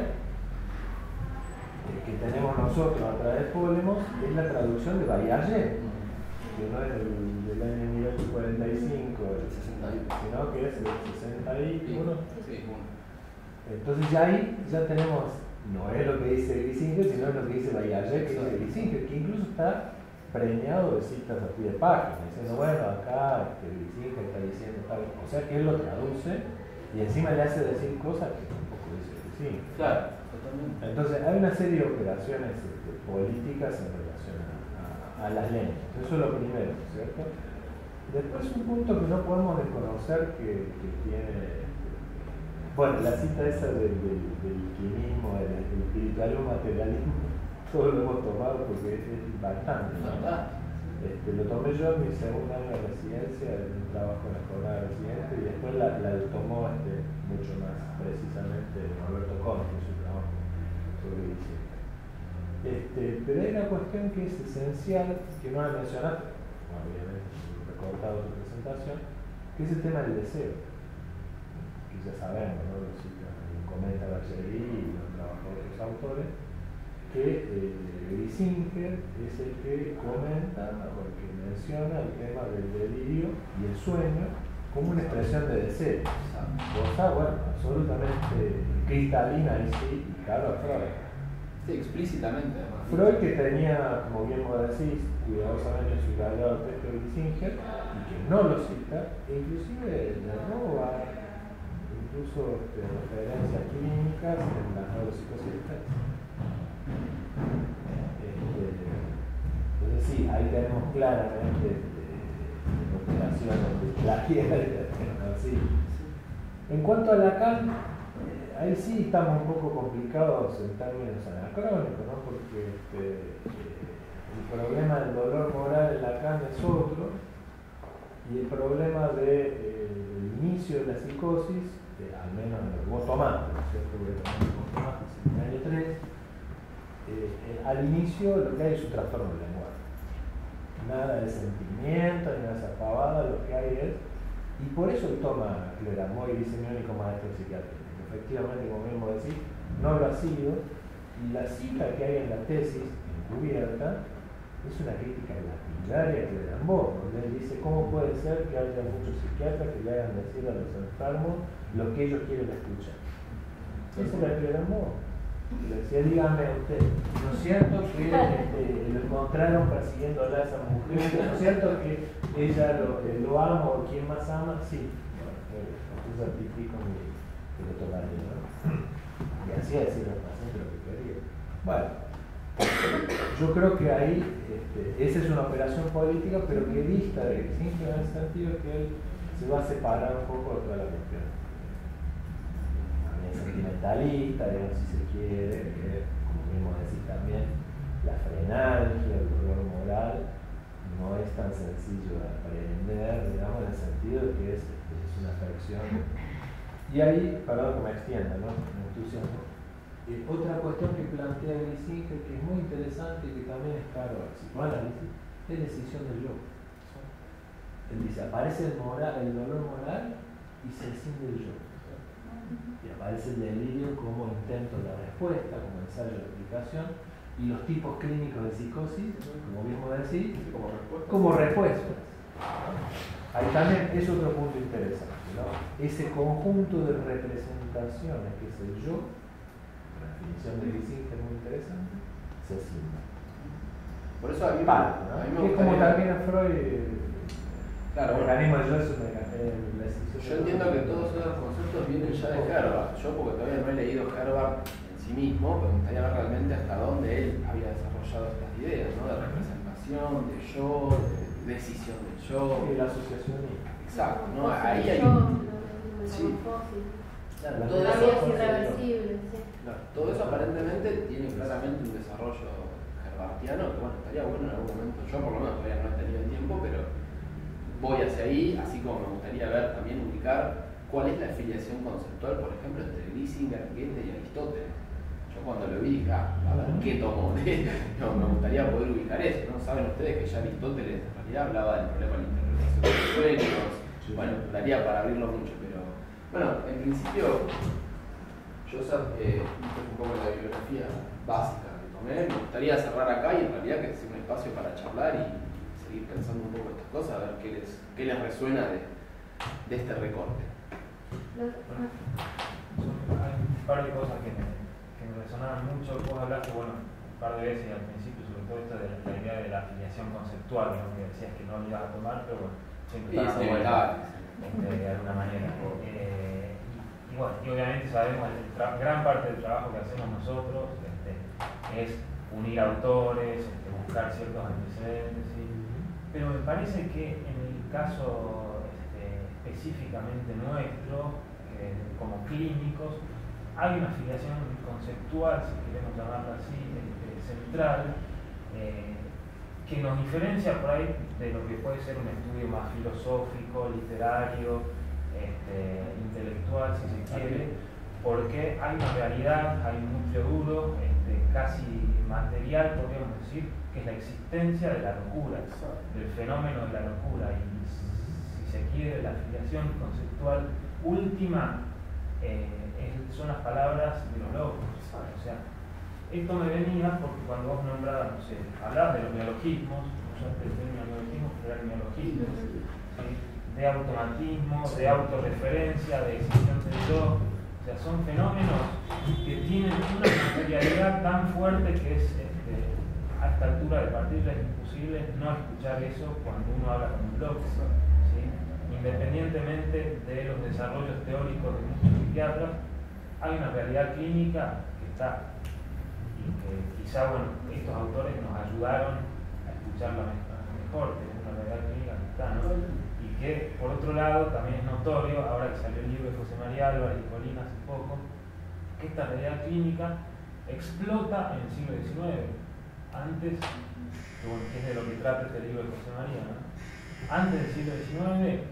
Speaker 5: eh, que tenemos nosotros a través de Polemos, es la traducción de Baillargeon, que no es del, del año mil ochocientos cuarenta y cinco, sino que es del sesenta y uno.
Speaker 1: Sí, bueno.
Speaker 5: Entonces ya ahí ya tenemos, no es lo que dice Glisinger, sino lo que dice Baillargeon, que dice Glisinger, que incluso está preñado de citas a pie de página, diciendo, bueno, acá este, Glisinger está diciendo tal, o sea que él lo traduce y encima le hace decir cosas que tampoco dice Glisinger.
Speaker 1: Claro, totalmente.
Speaker 5: Entonces hay una serie de operaciones este, políticas en relación a, a, a las lenguas. Eso es lo primero, ¿cierto? Después un punto que no podemos desconocer que, que tiene, bueno, la cita esa del, del, del quimismo, del, del espiritualismo, materialismo, todo lo hemos tomado porque es, es impactante, ¿no? Este, lo tomé yo en mi segundo año de residencia, en un trabajo en la jornada de residente, y después la, la tomó este, mucho más precisamente Norberto Conte en su trabajo sobre Glisinger. Este, pero hay una cuestión que es esencial, que no la mencionaste, obviamente, recortado tu presentación, que es el tema del deseo, que ya sabemos, ¿no? Lo cita, lo comenta Bacheri y lo han trabajado otros autores, que eh, Glisinger es el que comenta o el que menciona el tema del delirio y el sueño como una expresión de deseo. Cosa, bueno, absolutamente cristalina en sí, y claro, Freud.
Speaker 1: Sí, explícitamente además.
Speaker 5: Freud, que tenía, como bien vos decís, cuidadosamente subrayado el texto de Glisinger, y que no lo cita, e inclusive le roba incluso este, referencias clínicas en las neuropsicosistentes. Este, entonces sí, ahí tenemos claramente este, operaciones de plagiario, así. En cuanto a Lacan, eh, ahí sí estamos un poco complicados en términos anacrónicos, ¿no? Porque este, eh, el problema del dolor moral en Lacan es otro, y el problema del de, eh, inicio de la psicosis, eh, al menos en lo que vos tomaste, ¿no es cierto? Porque vos tomaste en el año tres, eh, eh, al inicio lo que hay es un trastorno del lenguaje. Nada de sentimiento, ni nada de esa pavada, lo que hay es. Y por eso él toma Clerambault y dice mi único maestro psiquiátrico. Efectivamente, como mismo decís, no lo ha sido. Y la cita que hay en la tesis encubierta es una crítica lapidaria a Clerambault, donde él dice cómo puede ser que haya muchos psiquiatras que le hagan decir a los enfermos lo que ellos quieren escuchar. Ese era Clerambault. Le decía, dígame usted, ¿no es cierto que este, lo encontraron persiguiéndola a esa mujer? ¿No es cierto que ella lo, eh, lo ama o quien más ama? Sí. Bueno, yo certifico mi, que lo tomaría, ¿no? Y hacía decir al paciente lo que quería. Bueno, yo creo que ahí, este, esa es una operación política, pero que dista de Kissinger en el sentido que él se va a separar un poco de toda la cuestión. Sentimentalista, digamos, si se quiere, que, como mismo decir también, la frenalgia, el dolor moral, no es tan sencillo de aprender, digamos, en el sentido de que es, es una afección. Y ahí, perdón que me extienda, ¿no? Me entusiasmo. Eh, otra cuestión que plantea Kissinger, que es muy interesante y que también es caro al psicoanálisis, es decisión del yo. Él dice, aparece el, moral, el dolor moral y se escinde el yo. Y aparece el delirio como intento de respuesta, como ensayo de aplicación, y los tipos clínicos de psicosis, como mismo decir,
Speaker 1: como respuesta.
Speaker 5: Como respuestas. Ahí también es otro punto interesante, ¿no? Ese conjunto de representaciones que es el yo, la definición de Kissinger es muy interesante, se asigna.
Speaker 1: Por eso a mí,
Speaker 5: Para, ¿no?
Speaker 1: a mí me
Speaker 5: es como
Speaker 1: gustaría...
Speaker 5: también Freud,
Speaker 1: Claro,
Speaker 5: el
Speaker 1: bueno.
Speaker 5: mecanismo del yo es un mecanismo.
Speaker 1: Yo entiendo que todos esos conceptos vienen ya de Herbart. Yo, porque todavía no he leído Herbart en sí mismo, pero me gustaría ver realmente hasta dónde él había desarrollado estas ideas, ¿no? De representación, de yo, de decisión del yo.
Speaker 5: Y la asociación.
Speaker 1: Exacto, ¿no? Ahí hay
Speaker 2: Yo,
Speaker 1: un.
Speaker 2: lo
Speaker 1: Sí.
Speaker 2: metamorfosis.
Speaker 1: Claro,
Speaker 5: La
Speaker 1: todo
Speaker 2: Cambios
Speaker 1: eso,
Speaker 2: irreversibles, sí.
Speaker 1: claro, todo eso aparentemente tiene claramente un desarrollo herbartiano que, bueno, estaría bueno en algún momento. Yo, por lo menos, todavía no he tenido el tiempo, pero voy hacia ahí, así como me gustaría ver también ubicar cuál es la afiliación conceptual, por ejemplo, entre Kissinger, Goethe y Aristóteles. Yo cuando lo vi dije, ah, a ver, ¿qué tomo? No, me gustaría poder ubicar eso, ¿no? Saben ustedes que ya Aristóteles en realidad hablaba del problema de la interpretación de los sueños. Bueno, daría para abrirlo mucho, pero bueno, en principio, yo eh, esto es un poco la bibliografía básica que tomé. Me gustaría cerrar acá y en realidad que sea un espacio para charlar y seguir pensando un poco estas cosas, a ver qué les, qué les resuena de, de este recorte.
Speaker 2: Lo- ah.
Speaker 6: Hay un par de cosas que me, que me resonaron mucho. Vos hablaste, bueno, un par de veces al principio, sobre todo esto de la, la idea de la afiliación conceptual, ¿no? Que decías que no lo ibas a tomar, pero bueno, siempre
Speaker 1: Sí,
Speaker 6: está
Speaker 1: sí,
Speaker 6: bueno,
Speaker 1: claro.
Speaker 6: este, de alguna manera. Eh, y, y bueno, y obviamente sabemos que gran parte del trabajo que hacemos nosotros este, es unir autores, este, buscar ciertos antecedentes, ¿sí? Pero me parece que en el caso este, específicamente nuestro, eh, como clínicos, hay una afiliación conceptual, si queremos llamarla así, este, central, eh, que nos diferencia por ahí de lo que puede ser un estudio más filosófico, literario, este, intelectual, si se quiere, porque hay una realidad, hay un núcleo duro, este, casi material, podríamos decir, que es la existencia de la locura, del fenómeno de la locura, y si se quiere, la afiliación conceptual última eh, es, son las palabras de los locos. O sea, esto me venía porque cuando vos nombrabas, no sé, hablabas de los neologismos, usaste el término neologismo, pero eran neologismos, ¿sí? De automatismo, de autorreferencia, de existencia del yo. O sea, son fenómenos que tienen una materialidad tan fuerte que es este, a esta altura de partida es imposible no escuchar eso cuando uno habla con un loco, ¿sí? Independientemente de los desarrollos teóricos de muchos psiquiatras, hay una realidad clínica que está y que quizá, bueno, estos autores nos ayudaron a escucharla mejor, que es una realidad clínica que está, ¿no? Y que, por otro lado, también es notorio, ahora que salió el libro de José María Álvarez y Colina hace poco, que esta realidad clínica explota en el siglo diecinueve. Antes, que es de lo que trata este libro de José María, ¿no? Antes del siglo diecinueve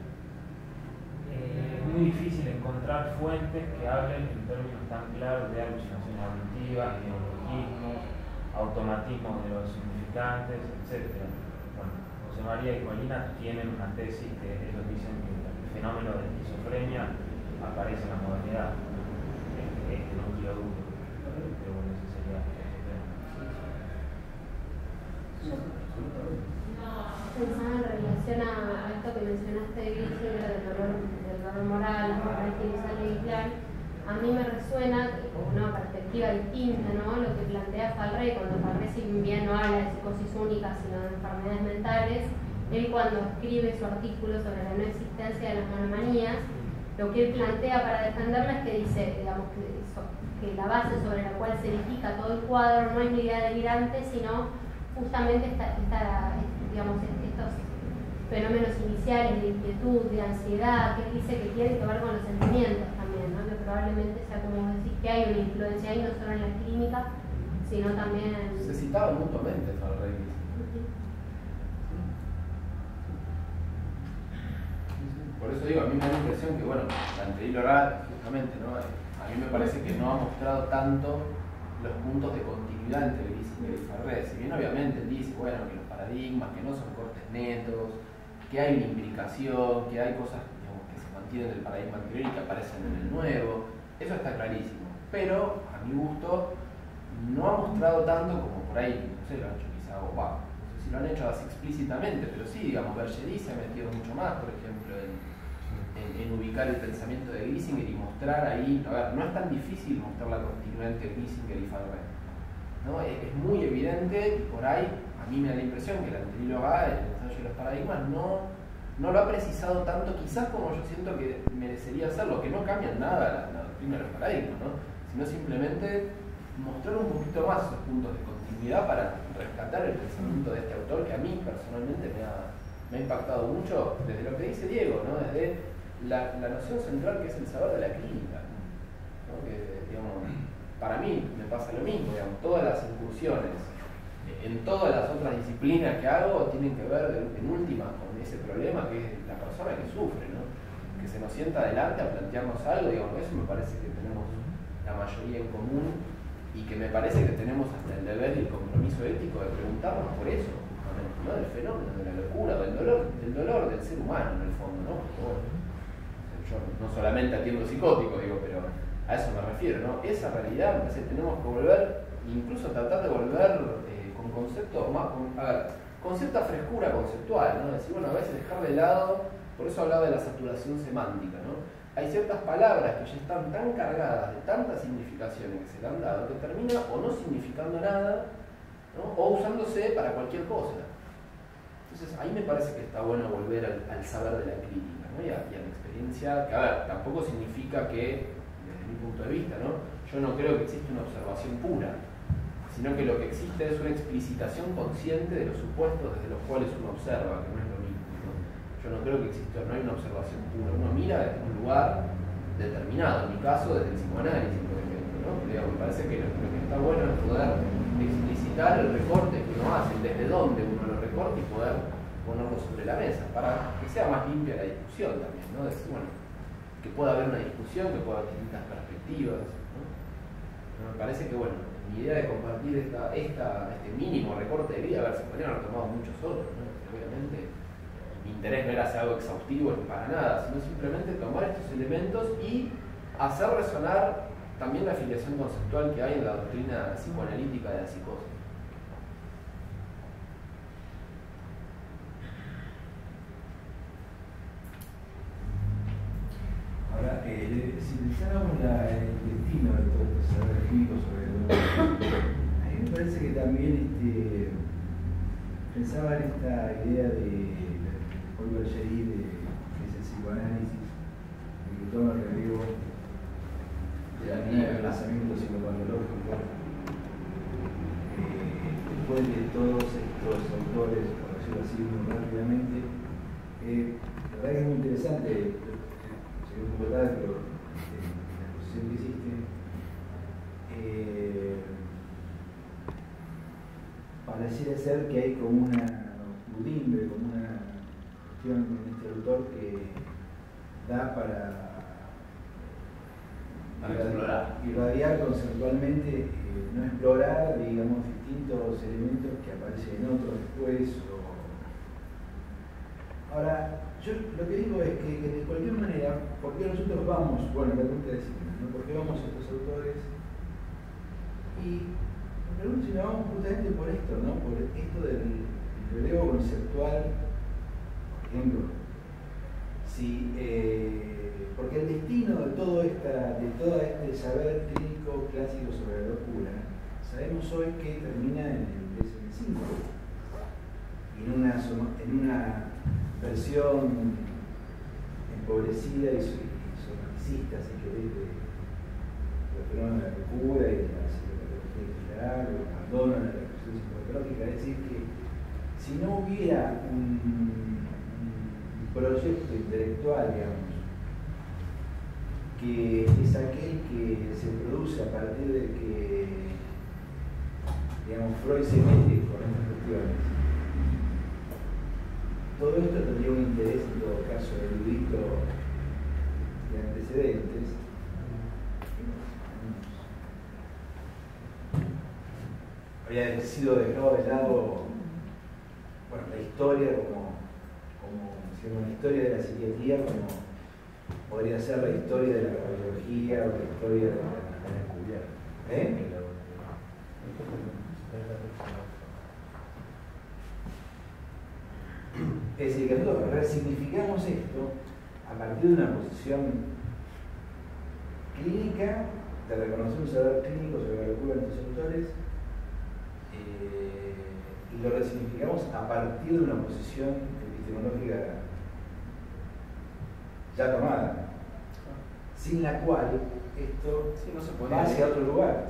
Speaker 6: eh, es muy difícil encontrar fuentes que hablen en términos tan claros de alucinaciones auditivas, neologismos, automatismos de los significantes, etcétera. Bueno, José María y Colina tienen una tesis que ellos dicen que el fenómeno de esquizofrenia aparece en la modernidad, este, este núcleo duro, pero bueno, ese sería otro tema.
Speaker 2: Pensaba en relación a, a esto que mencionaste de Grising, del dolor, del dolor moral, la moral inicial de Islam. A mí me resuena como una perspectiva distinta, ¿no? Lo que plantea Farré, cuando Farré, si bien no habla de psicosis única, sino de enfermedades mentales, él cuando escribe su artículo sobre la no existencia de las monomanías, lo que él plantea para defenderla es que dice, digamos, que, eso, que la base sobre la cual se edifica todo el cuadro no es la idea delirante, sino justamente esta, esta, digamos, estos fenómenos iniciales de inquietud, de ansiedad, que él dice que tienen que ver con los sentimientos también, ¿no? Que probablemente sea como decir que hay una influencia ahí no solo en la clínica, sino también en...
Speaker 1: Se citaban mutuamente, Farré. Por eso digo, a mí me da la impresión que, bueno, Lanteril oral, justamente, ¿no? A mí me parece que no ha mostrado tanto los puntos de continuidad entre Grising y Farré. Si bien obviamente él dice, bueno, que los paradigmas, que no son cortes netos, que hay una imbricación, que hay cosas, digamos, que se mantienen del paradigma anterior y que aparecen en el nuevo, eso está clarísimo. Pero, a mi gusto, no ha mostrado tanto como por ahí, no sé, lo han hecho quizá Obama. No sé si lo han hecho así explícitamente, pero sí, digamos, Bergeri se ha metido mucho más, por ejemplo, en, en, en ubicar el pensamiento de Grisinger y mostrar ahí, a ver, no es tan difícil mostrar la continuidad entre Grisinger y Farré, ¿no? Es, es muy evidente y por ahí, a mí me da la impresión que el anterior A, el ensayo de los paradigmas, no, no lo ha precisado tanto, quizás como yo siento que merecería hacerlo, que no cambian nada la, la doctrina de los paradigmas, ¿no? Sino simplemente mostrar un poquito más esos puntos de continuidad para rescatar el pensamiento de este autor que a mí personalmente me ha, me ha impactado mucho desde lo que dice Diego, ¿no? Desde la, la noción central que es el saber de la clínica, ¿no? Que, digamos, para mí me pasa lo mismo, digamos, todas las incursiones en todas las otras disciplinas que hago tienen que ver en última con ese problema que es la persona que sufre, ¿no? Que se nos sienta adelante a plantearnos algo, digamos, eso me parece que tenemos la mayoría en común y que me parece que tenemos hasta el deber y el compromiso ético de preguntarnos por eso, justamente, ¿no? Del fenómeno, de la locura, del dolor, del dolor del ser humano en el fondo, ¿no? Porque, bueno, yo no solamente atiendo psicóticos, digo, pero a eso me refiero, ¿no? Esa realidad, me parece que tenemos que volver, incluso tratar de volver eh, con conceptos más, con, a ver, con cierta frescura conceptual, ¿no? Decir, bueno, a veces dejar de lado, por eso hablaba de la saturación semántica, ¿no? Hay ciertas palabras que ya están tan cargadas de tantas significaciones que se le han dado que termina o no significando nada, ¿no? O usándose para cualquier cosa. Entonces ahí me parece que está bueno volver al, al saber de la crítica, ¿no? y, a, y a la experiencia, que a ver, tampoco significa que, desde mi punto de vista, ¿no? Yo no creo que exista una observación pura, sino que lo que existe es una explicitación consciente de los supuestos desde los cuales uno observa, que no es lo mismo, ¿no? Yo no creo que exista, no hay una observación pura, uno mira desde un lugar determinado, en mi caso desde el psicoanálisis, por ejemplo, ¿no? Digamos, me parece que lo, lo que está bueno es poder explicitar el recorte que uno hace, desde dónde uno lo recorta y poder ponerlo sobre la mesa, para que sea más limpia la discusión también, ¿no? Decir, bueno, que pueda haber una discusión, que pueda haber distintas perspectivas, ¿no? Pero me parece que, bueno, mi idea de compartir esta, esta, este mínimo recorte de vida, a ver, se podrían haber tomado muchos otros, ¿no? Obviamente mi interés no era hacer algo exhaustivo ni para nada, sino simplemente tomar estos elementos y hacer resonar también la afiliación conceptual que hay en la doctrina psicoanalítica de la psicosis.
Speaker 7: Ahora, eh, si pensáramos la, el destino de todo este saber químico sobre el dolor, a mí me parece que también este, pensaba en esta idea de Paul Bergeri, de que es el psicoanálisis, de que toma el relevo de la línea de pensamiento psicopatológico. Eh, después de todos estos autores, por decirlo así muy rápidamente, eh, la verdad que es muy interesante. Un poco tarde, pero eh, la exposición que hiciste, eh, pareciera ser que hay como una budimbre, como una cuestión en este autor que da para,
Speaker 1: explorar.
Speaker 7: Irradiar conceptualmente, eh, no explorar, digamos, distintos elementos que aparecen en otros después. O... Ahora, yo lo que digo es que, que de cualquier manera, ¿por qué nosotros vamos? Bueno, la pregunta es, ¿no? ¿Por qué vamos a estos autores? Y me pregunto si nos vamos justamente por esto, ¿no? Por esto del relevo conceptual, por ejemplo. Si, eh, porque el destino de todo, esta, de todo este saber clínico clásico sobre la locura, sabemos hoy que termina en el D S M cinco, y en una, en una versión empobrecida y somaticista, si querés, de los fenómenos de la locura y de la psicopatología en general, o el abandono de la reflexión psicopatológica. Es decir, que si no hubiera un proyecto intelectual, digamos, que es aquel que se produce a partir de que, digamos, Freud se mete con estas cuestiones. Todo esto tendría un interés, en todo caso, erudito de antecedentes. Había sido dejado de lado, bueno, la historia como, como la historia de la psiquiatría, como podría ser la historia de la cardiología o la historia de la... ¿Eh? Es decir, que nosotros resignificamos esto a partir de una posición clínica, de reconocer un saber clínico sobre la locura de estos autores, eh, y lo resignificamos a partir de una posición epistemológica ya tomada, sin la cual esto
Speaker 1: sí, no se puede
Speaker 7: va hacia otro lugar.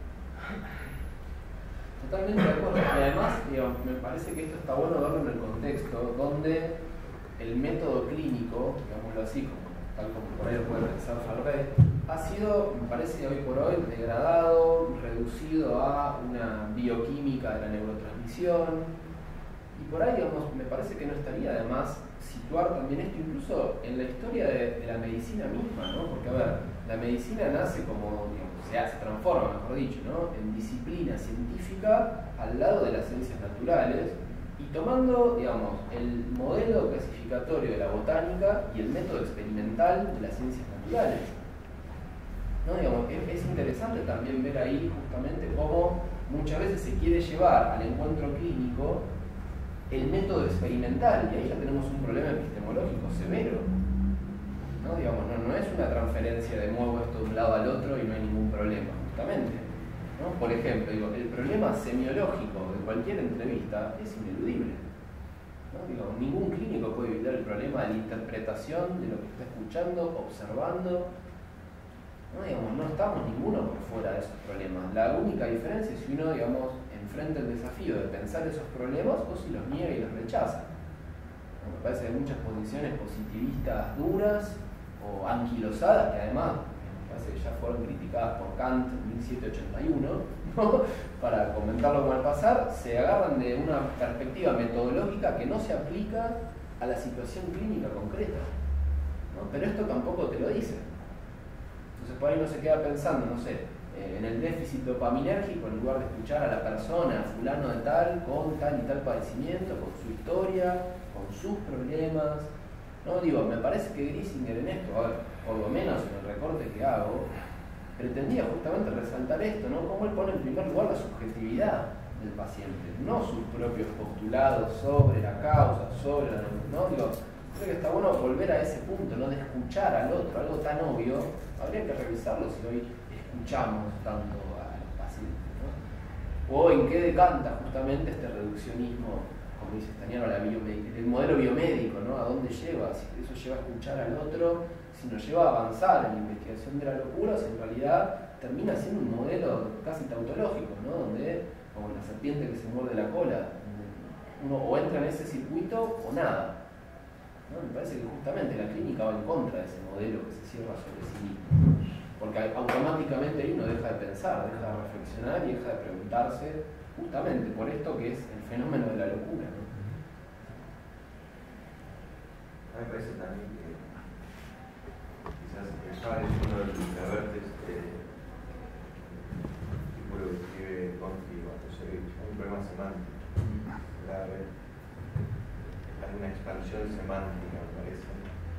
Speaker 1: Totalmente de acuerdo. Y además, digamos, me parece que esto está bueno verlo en el contexto donde el método clínico, digámoslo así, como, tal como por ahí lo puede pensar Farré, ha sido, me parece hoy por hoy, degradado, reducido a una bioquímica de la neurotransmisión. Y por ahí, digamos, me parece que no estaría de más situar también esto incluso en la historia de, de la medicina misma, ¿no? Porque, a ver, la medicina nace como, digamos, se, se transforma, mejor dicho, ¿no? En disciplina científica al lado de las ciencias naturales y tomando, digamos, el modelo clasificatorio de la botánica y el método experimental de las ciencias naturales. ¿No? Digamos, es, es interesante también ver ahí justamente cómo muchas veces se quiere llevar al encuentro clínico el método experimental, y ahí ya tenemos un problema epistemológico severo. ¿No? Digamos, no, no es una transferencia de muevo esto de un lado al otro y no hay ningún problema, justamente. ¿No? Por ejemplo, digo, el problema semiológico de cualquier entrevista es ineludible. ¿No? Digo, ningún clínico puede evitar el problema de la interpretación de lo que está escuchando, observando. ¿No? Digamos, no estamos ninguno por fuera de esos problemas. La única diferencia es si uno, digamos, enfrenta el desafío de pensar esos problemas o si los niega y los rechaza. ¿No? Me parece que hay muchas posiciones positivistas duras o anquilosadas que además me parece que ya fueron criticadas por Kant en mil setecientos ochenta y uno, ¿no? Para comentarlo con el pasar, se agarran de una perspectiva metodológica que no se aplica a la situación clínica concreta, ¿no? Pero esto tampoco te lo dice. Entonces por ahí uno se queda pensando, no sé, eh, en el déficit dopaminérgico, en lugar de escuchar a la persona, fulano de tal, con tal y tal padecimiento, con su historia, con sus problemas. No, digo, me parece que Griesinger en esto, a ver, por lo menos en el recorte que hago, pretendía justamente resaltar esto, ¿no? Cómo él pone en primer lugar la subjetividad del paciente, no sus propios postulados sobre la causa, sobre la... ¿no? Digo, creo que está bueno volver a ese punto, ¿no? De escuchar al otro, algo tan obvio, habría que revisarlo si hoy escuchamos tanto a los pacientes, ¿no? O en qué decanta justamente este reduccionismo, como dice Stagnaro, la el modelo biomédico, ¿no? ¿A dónde lleva? Si eso lleva a escuchar al otro, si nos lleva a avanzar en la investigación de la locura, o si en realidad termina siendo un modelo casi tautológico, ¿no? Donde, como la serpiente que se muerde la cola, uno o entra en ese circuito o nada. ¿No? Me parece que justamente la clínica va en contra de ese modelo que se cierra sobre sí mismo, porque automáticamente ahí uno deja de pensar, deja de reflexionar y deja de preguntarse justamente por esto que es el fenómeno de la locura, ¿no?
Speaker 8: A mí me parece también que quizás estaba leyendo el Revertes, eh, artículo que escribe Conti Bartosevich, hay un problema semántico grave, hay una expansión semántica, me parece,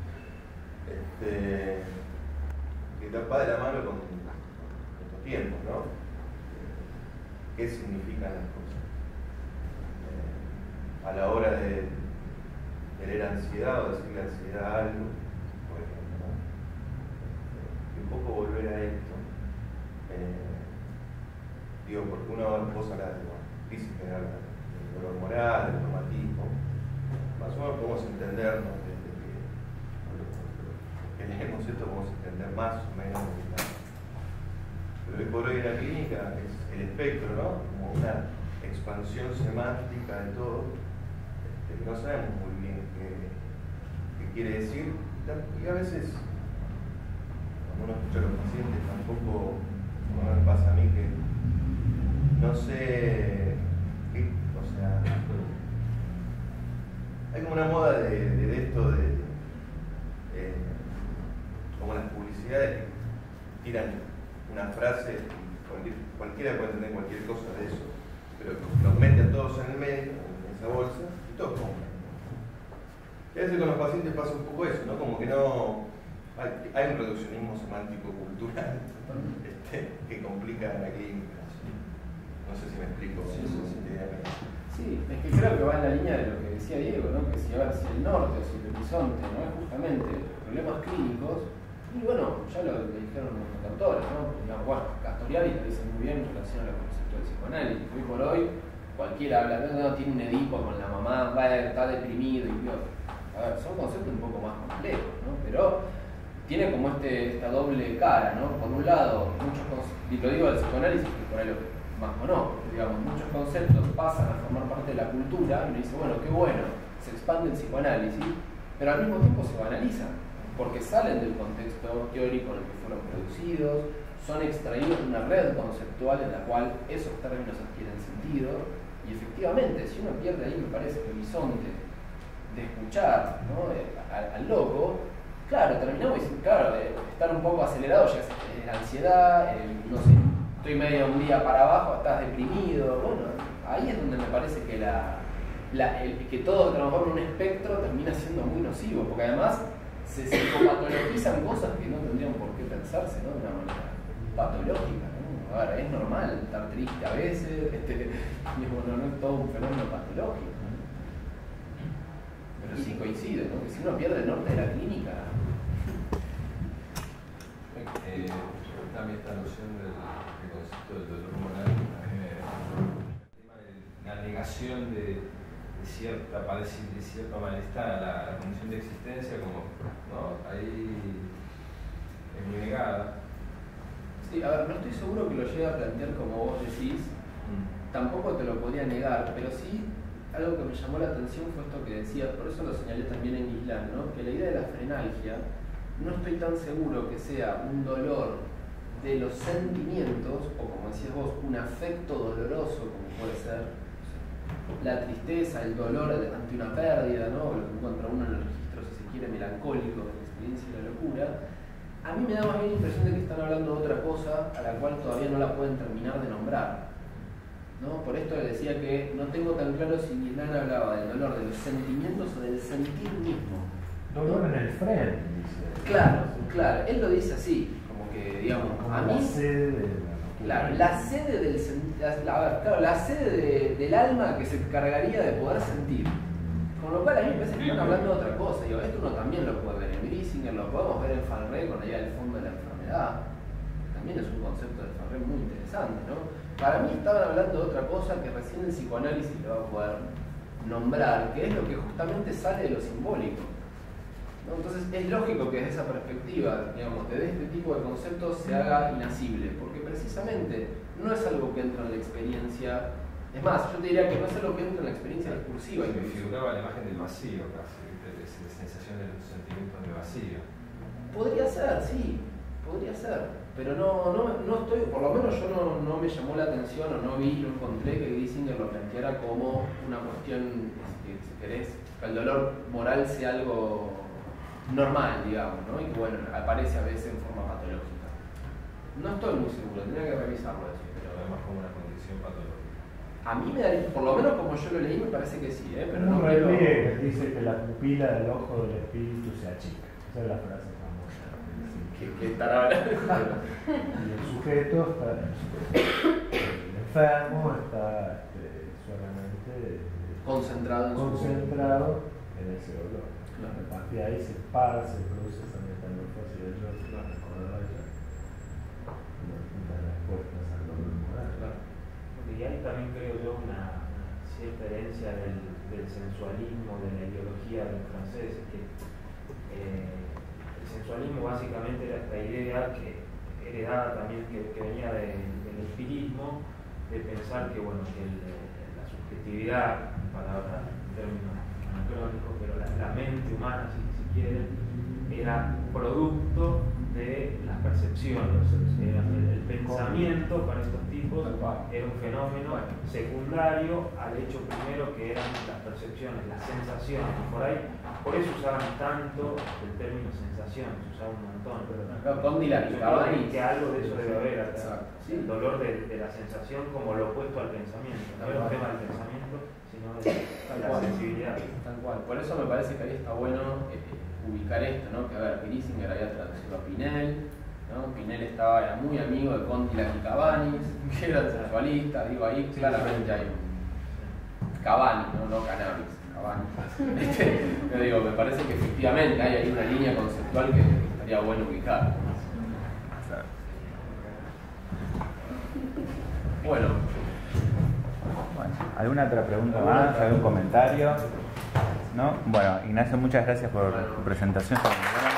Speaker 8: este, que va de la mano con estos tiempos, ¿no? ¿Qué significan las cosas? Eh, a la hora de, de leer ansiedad o decirle ansiedad a algo, por ejemplo, ¿no? Eh, un poco volver a esto. Eh, digo, porque uno vos hablas de la crisis que habla del dolor moral, del traumatismo, más o menos podemos entendernos desde que, que leemos esto, podemos entender más o menos lo que está. Pero hoy por hoy la clínica es el espectro, ¿no? Como una expansión semántica de todo, este, que no sabemos muy bien qué, qué quiere decir, y a veces cuando uno escucha a los pacientes tampoco, como me pasa a mí, que no sé qué, o sea, hay como una moda de, de, de esto de, eh, como las publicidades que tiran una frase, cualquier, cualquiera puede entender cualquier cosa de eso, pero los meten todos en el medio, en esa bolsa, y todos compran. Y a veces con los pacientes pasa un poco eso, ¿no? Como que no... Hay, hay un reduccionismo semántico cultural este, que complica la clínica. No sé si me explico.
Speaker 1: Sí,
Speaker 8: eso,
Speaker 1: sí,
Speaker 8: si
Speaker 1: sí, es que creo que va en la línea de lo que decía Diego, ¿no? Que si a ver si el norte o si el horizonte no es justamente problemas clínicos, y bueno, ya lo, lo dijeron nuestros autores, ¿no? Digamos, bueno, Castoriadis lo dice muy bien en relación a los conceptos del psicoanálisis. Hoy por hoy, cualquiera habla, no, no tiene un Edipo con la mamá, va, está deprimido y Dios. A ver, son conceptos un poco más complejos, ¿no? Pero tiene como este, esta doble cara, ¿no? Por un lado, muchos conceptos, y lo digo del psicoanálisis, que por ahí lo más o no, porque digamos, muchos conceptos pasan a formar parte de la cultura y uno dice, bueno, qué bueno, se expande el psicoanálisis, pero al mismo tiempo se banalizan, porque salen del contexto teórico en el que fueron producidos, son extraídos de una red conceptual en la cual esos términos adquieren sentido, y efectivamente, si uno pierde ahí, me parece, el horizonte de escuchar, ¿no? al, al loco, claro, terminamos diciendo, claro, de estar un poco acelerado ya es, es la ansiedad, el, no sé, estoy medio un día para abajo, estás deprimido, bueno, ahí es donde me parece que la, la el, que todo transforma en un espectro termina siendo muy nocivo, porque además se psicopatologizan cosas que no tendrían por qué pensarse, ¿no? De una manera patológica, ¿no? A ver, es normal estar triste a veces, este, y bueno, no es todo un fenómeno patológico, ¿no? Pero sí coincide, ¿no? Que si uno pierde el norte de la clínica.
Speaker 9: Eh, también esta noción del, del concepto del dolor moral, el tema de la negación de, de cierta de cierto malestar a la, la condición de existencia, como, ¿no? Ahí es muy negada.
Speaker 1: Sí, a ver, no estoy seguro que lo llegue a plantear como vos decís, mm. tampoco te lo podría negar, pero sí algo que me llamó la atención fue esto que decías, por eso lo señalé también en Islam, ¿no? Que la idea de la frenalgia, no estoy tan seguro que sea un dolor de los sentimientos, o como decías vos, un afecto doloroso, como puede ser la tristeza, el dolor ante una pérdida, ¿no? Lo que encuentra uno en el registro, si se quiere, melancólico, de la experiencia y la locura. A mí me da más bien la impresión de que están hablando de otra cosa a la cual todavía no la pueden terminar de nombrar, ¿no? Por esto le decía que no tengo tan claro si Milán hablaba del dolor de los sentimientos o del sentir mismo.
Speaker 5: Dolor en el frente, dice.
Speaker 1: Claro, claro, él lo dice así, como que, digamos,
Speaker 5: como
Speaker 1: a
Speaker 5: la
Speaker 1: mí...
Speaker 5: sede de
Speaker 1: Claro, la sede del la, la, claro, la sede de, del alma que se encargaría de poder sentir. Con lo cual a mí me parece que están hablando de otra cosa. Digo, esto uno también lo puede ver en Grisinger, lo podemos ver en Fanré con la idea del fondo de la enfermedad. También es un concepto de Fanré muy interesante, ¿no? Para mí estaban hablando de otra cosa que recién el psicoanálisis lo va a poder nombrar, que es lo que justamente sale de lo simbólico, ¿no? Entonces es lógico que desde esa perspectiva, digamos, desde este tipo de conceptos se haga inasible, porque precisamente no es algo que entra en la experiencia. Es más, yo te diría que no es algo que entra en la experiencia discursiva.
Speaker 9: Me figuraba la imagen del vacío casi, de esa sensación de los sentimientos de vacío.
Speaker 1: Podría ser, sí, podría ser, pero no, no, no estoy, por lo menos yo no, no me llamó la atención o no vi, no encontré que Grisinger lo planteara como una cuestión, este, si querés, que el dolor moral sea algo normal, digamos, ¿no? Y que bueno, aparece a veces en forma patológica. No estoy muy seguro, tendría que revisarlo eso.
Speaker 9: Pero además como una condición patológica.
Speaker 1: A mí me daría, por lo menos como yo lo leí, me parece que sí, ¿eh? Pero no
Speaker 5: un
Speaker 1: creo...
Speaker 5: que dice que la pupila del ojo del espíritu se achica. Esa es la frase famosa.
Speaker 1: ¿Qué, qué estará hablando?
Speaker 5: Y el sujeto está, el enfermo está este, solamente
Speaker 1: concentrado en,
Speaker 5: concentrado en ese dolor.
Speaker 1: Claro.
Speaker 5: A partir de ahí se para, se produce esa metamorfosis del yo, se lo recordaba ya. Las respuestas al dolor moral.
Speaker 1: Claro.
Speaker 6: Y hay también, creo yo, una, una cierta herencia del, del sensualismo, de la ideología de los franceses, que eh, el sensualismo básicamente era esta idea que heredada también, que, que venía de, del empirismo, de pensar que, bueno, que el, la subjetividad, palabra en términos anacrónicos, pero la, la mente humana, si, si quieren, era producto de las percepciones. Era el, el pensamiento para estos tipos era un fenómeno secundario al hecho primero que eran las percepciones, las sensaciones. Y por ahí, por eso usaban tanto el término sensación, se usaba un montón.
Speaker 1: Pero Condy la aplicaba
Speaker 6: y que algo de eso debe haber.
Speaker 1: Exacto. Sí.
Speaker 6: El dolor de, de la sensación como lo opuesto al pensamiento. No era un tema del pensamiento, sino de, de la sensibilidad.
Speaker 1: Tal cual. Por eso me parece que ahí está bueno eh, ubicar esto, ¿no? Que a ver, Griesinger había traducido a Pinel, ¿no? Pinel estaba, era muy amigo de Conti y Cabanis, que eran sensualistas, digo, ahí claramente hay un Cabanis, ¿no? No cannabis, Cabanis. Este, yo digo, me parece que efectivamente hay ahí una línea conceptual que estaría bueno ubicar. Bueno.
Speaker 10: Bueno, ¿alguna otra pregunta más? ¿Algún comentario? ¿No? Bueno, Ignacio, muchas gracias por tu presentación.